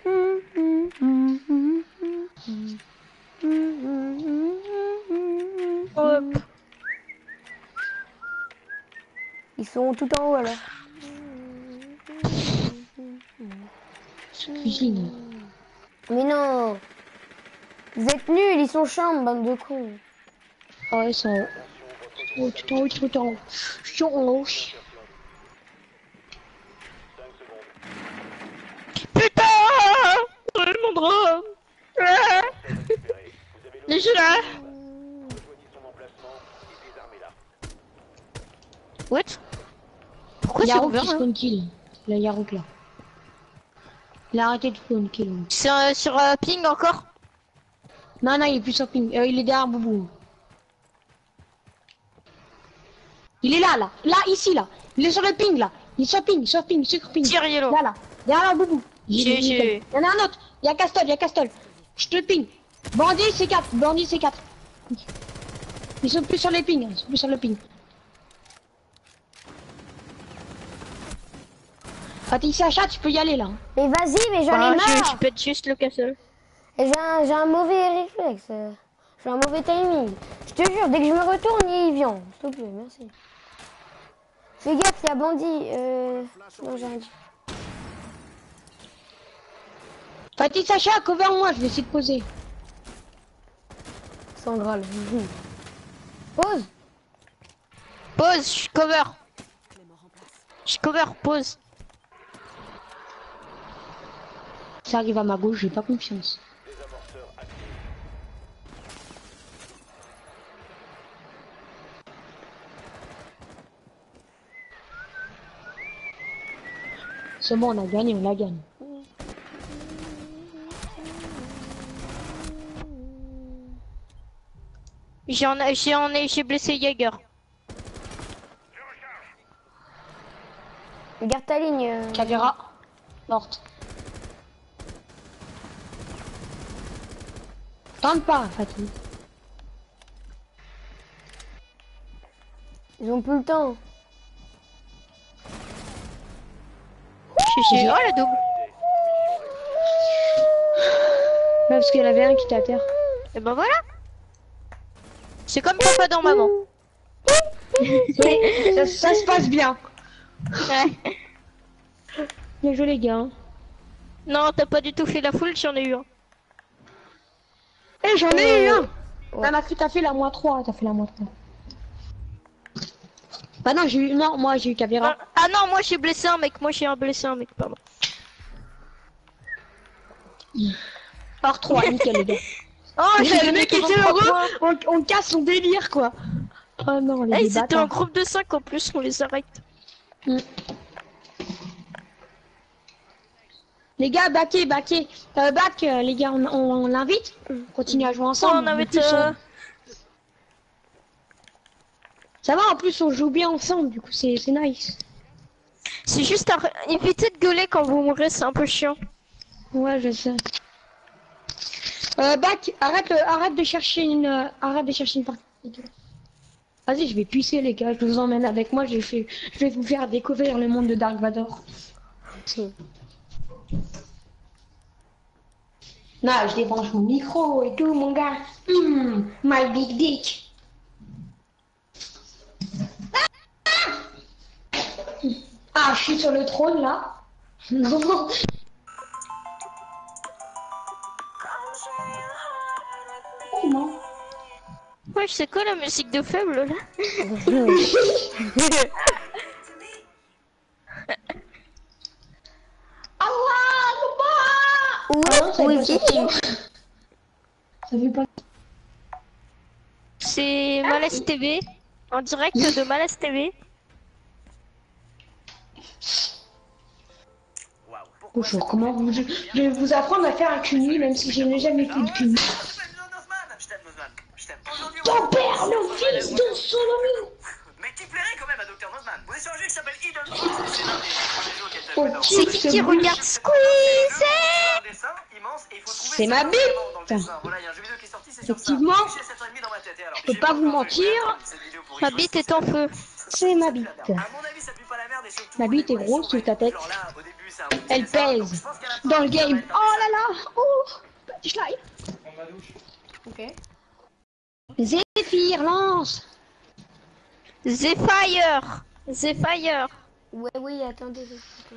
Speaker 7: Hop.
Speaker 1: Ils sont tout en haut alors.
Speaker 2: Cuisine.
Speaker 1: Mais non. Vous êtes nuls, ils sont chambres, bande de cons.
Speaker 2: Ah ouais, ils sont en haut. Oh, tout en haut, tout en haut. Je suis en haut.
Speaker 4: 5 secondes.
Speaker 7: Putain. Ouais, mon drone.
Speaker 4: Récupéré. Vous avez
Speaker 7: Je suis là.
Speaker 4: rejoignez son emplacement et désarmez-la.
Speaker 7: What? Pourquoi c'est
Speaker 2: Yarou
Speaker 7: ouvert
Speaker 2: qui
Speaker 7: là?
Speaker 2: spawn kill. La Yarou là. Il a arrêté de spawn kill.
Speaker 7: Sur ping encore?
Speaker 2: Non, non, il est plus sur ping. Il est derrière Boubou. Il est là, là. Là, ici, là. Il est sur le ping, là. Il est sur ping, sur ping, sur ping.
Speaker 7: Tire yellow.
Speaker 2: Là, là. Derrière Boubou.
Speaker 7: J'ai-
Speaker 2: Il y en a un autre. Il y a Castle, il y a Castle. Je te le ping. Bandit, c'est 4. Bandit, c'est 4. Ils sont plus sur les pings. Ils sont plus sur le ping. Quand il s'achète, tu peux y aller, là.
Speaker 1: Mais vas-y, mais j'en
Speaker 7: Ah,
Speaker 1: ai marre.
Speaker 7: je pète juste le castle.
Speaker 1: Et j'ai un mauvais réflexe. J'ai un mauvais timing. Je te jure, dès que je me retourne, il vient. S'il te plaît, merci. Fais gaffe, il y a bandit. Non, j'ai rien dit.
Speaker 2: Fatih Sacha, cover moi, je vais essayer de poser.
Speaker 1: Sans Graal. Pause.
Speaker 7: Pause, je cover. Je cover, pause.
Speaker 2: Ça arrive à ma gauche, j'ai pas confiance.
Speaker 4: Désamorceur actif.
Speaker 2: C'est bon, on a gagné, on la gagne.
Speaker 7: J'ai blessé Jaeger.
Speaker 1: Garde ta ligne.
Speaker 2: Cavéra, morte. Tente pas, Fatih.
Speaker 1: Ils ont plus le temps.
Speaker 7: J'ai oh la double.
Speaker 2: Ouais, parce qu'il y en avait un qui était à terre.
Speaker 7: Et ben voilà. C'est comme papa dans maman.
Speaker 2: Ça se passe bien.
Speaker 7: Ouais.
Speaker 2: Bien joué les gars.
Speaker 7: Non, t'as pas du tout fait la foule, j'en ai eu un.
Speaker 2: Eh, j'en ai eu un.
Speaker 1: Ouais.
Speaker 2: T'as fait la moins 3, t'as fait la moins 3. Bah non, j'ai eu, non, moi j'ai eu Cavéra.
Speaker 7: Ah non, moi j'ai blessé un mec, pardon.
Speaker 2: Par 3, nickel les gars.
Speaker 6: Oh,
Speaker 2: Le mec il était heureux, on casse son délire quoi. Oh non, les
Speaker 7: Ils étaient en
Speaker 2: bâtards.
Speaker 7: groupe de 5 en plus, on les arrête.
Speaker 2: Les gars, baquez. Back, les gars, on l'invite. On continue à jouer ensemble.
Speaker 7: On avait
Speaker 2: En plus, ça va, en plus, on joue bien ensemble, du coup, c'est nice.
Speaker 7: C'est juste éviter de gueuler quand vous mourrez, c'est un peu chiant.
Speaker 2: Ouais, je sais. Bac, arrête de chercher une partie. Vas-y, je vais pucer les gars, je vous emmène avec moi, je vais vous faire découvrir le monde de Dark Vador. Non, je débranche mon micro et tout, mon gars. My big dick. Ah, je suis sur le trône là. Non. Oh non.
Speaker 7: Ouais, c'est quoi la musique de faible là?
Speaker 2: Ça fait pas.
Speaker 7: C'est Malaise TV, en direct de Malaise TV.
Speaker 2: Bonjour, comment vous... Je vais vous apprendre à faire un cuni, même si je n'ai jamais fait de cuni. Ton père, le fils de Solomon.
Speaker 9: Mais qui plairait quand même à Dr. Nozman. Vous échangez qui s'appelle Eden.
Speaker 7: C'est qui regarde Squeezie?
Speaker 2: C'est ma bite. Effectivement, je peux pas vous mentir.
Speaker 7: Ma bite est en feu.
Speaker 2: C'est ma bite. Ma bite est grosse sur ta tête. Elle pèse dans le game. Oh là là. Oh, petit slide.
Speaker 1: Ok.
Speaker 2: Zephyr, lance.
Speaker 7: Zephyr.
Speaker 1: Ouais, oui, attendez.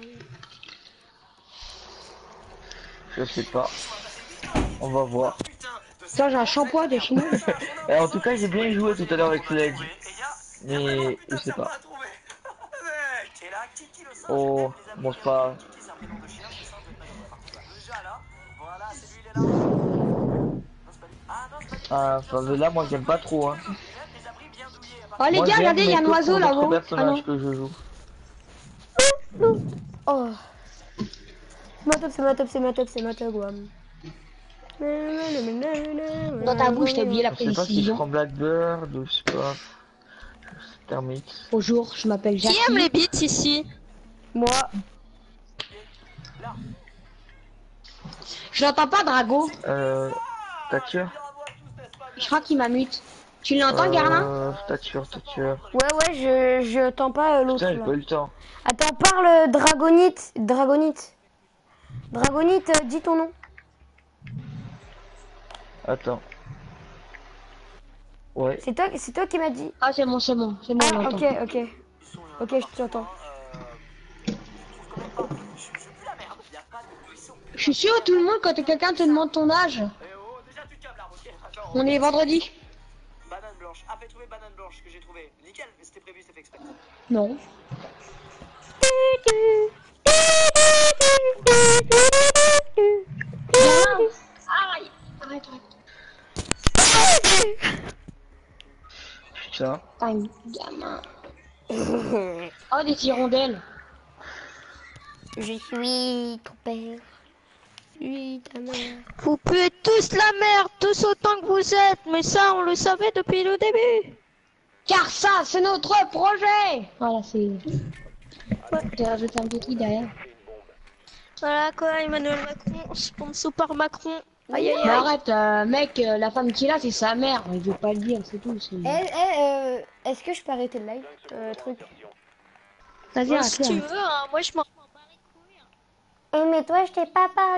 Speaker 3: Je sais pas. On va voir.
Speaker 2: Putain, j'ai un shampoing de chez moi.
Speaker 3: Et en tout cas, j'ai bien joué tout à l'heure avec Sledge. Mais je sais pas. Oh, bon, c'est pas. Ah, enfin, là, moi, j'aime pas trop. Hein.
Speaker 2: Oh les
Speaker 3: Moi,
Speaker 2: gars,
Speaker 3: j'aime,
Speaker 2: regardez, il y a un
Speaker 3: mais
Speaker 2: oiseau
Speaker 3: pour d'autres
Speaker 2: là-haut. Ah
Speaker 3: personnages
Speaker 2: non.
Speaker 3: que je joue.
Speaker 1: Oh. C'est ma top, Guam.
Speaker 2: Dans ta bouche, t'as oublié la
Speaker 3: Je sais pas si je
Speaker 2: précision.
Speaker 3: prends Blackbird ou je sais pas. Thermix.
Speaker 2: Bonjour, je m'appelle
Speaker 7: Qui
Speaker 2: Jackie.
Speaker 7: aime les beats ici?
Speaker 1: Moi.
Speaker 2: Je l'entends pas, Drago.
Speaker 3: Thatcher.
Speaker 2: Je crois qu'il m'a mute. Tu l'entends, Garlin?
Speaker 3: Thatcher.
Speaker 1: Ouais, je t'entends pas l'autre
Speaker 3: Putain, j'ai
Speaker 1: là.
Speaker 3: pas eu le temps.
Speaker 1: Attends, parle Dragonite. Dragonite, dis ton nom.
Speaker 3: Attends. Ouais.
Speaker 1: C'est toi qui m'as dit.
Speaker 2: Ah, c'est bon, on
Speaker 1: Ah,
Speaker 2: l'entend.
Speaker 1: ok, je t'entends.
Speaker 2: Je suis sûr, tout le monde, quand quelqu'un te demande ton âge. On est vendredi.
Speaker 9: Banane blanche. Ah, fais trouver banane blanche que j'ai trouvé. Nickel, mais c'était prévu, c'est fait exprès.
Speaker 2: Non. Aïe. Arrête.
Speaker 3: Putain.
Speaker 2: Time, gamin. Oh, des hirondelles.
Speaker 1: Je suis ton père. Je suis ta mère.
Speaker 7: Vous puez tous la merde, tous autant que vous êtes, mais ça on le savait depuis le début.
Speaker 2: Car ça, c'est notre projet. Voilà, c'est... Ouais, j'ai rajouté un petit truc derrière.
Speaker 7: Voilà quoi, Emmanuel Macron, sponsor par Macron. Aïe aïe
Speaker 2: Mais
Speaker 7: aïe.
Speaker 2: arrête, mec, la femme qu'il a, c'est sa mère. Il veut pas le dire, c'est tout.
Speaker 1: Est-ce que je peux arrêter le live truc?
Speaker 2: Vas-y,
Speaker 7: Ouais, si tu
Speaker 2: arrête-le.
Speaker 7: veux, hein, moi je m'en bats les couilles.
Speaker 1: Mais toi, je t'ai pas parlé.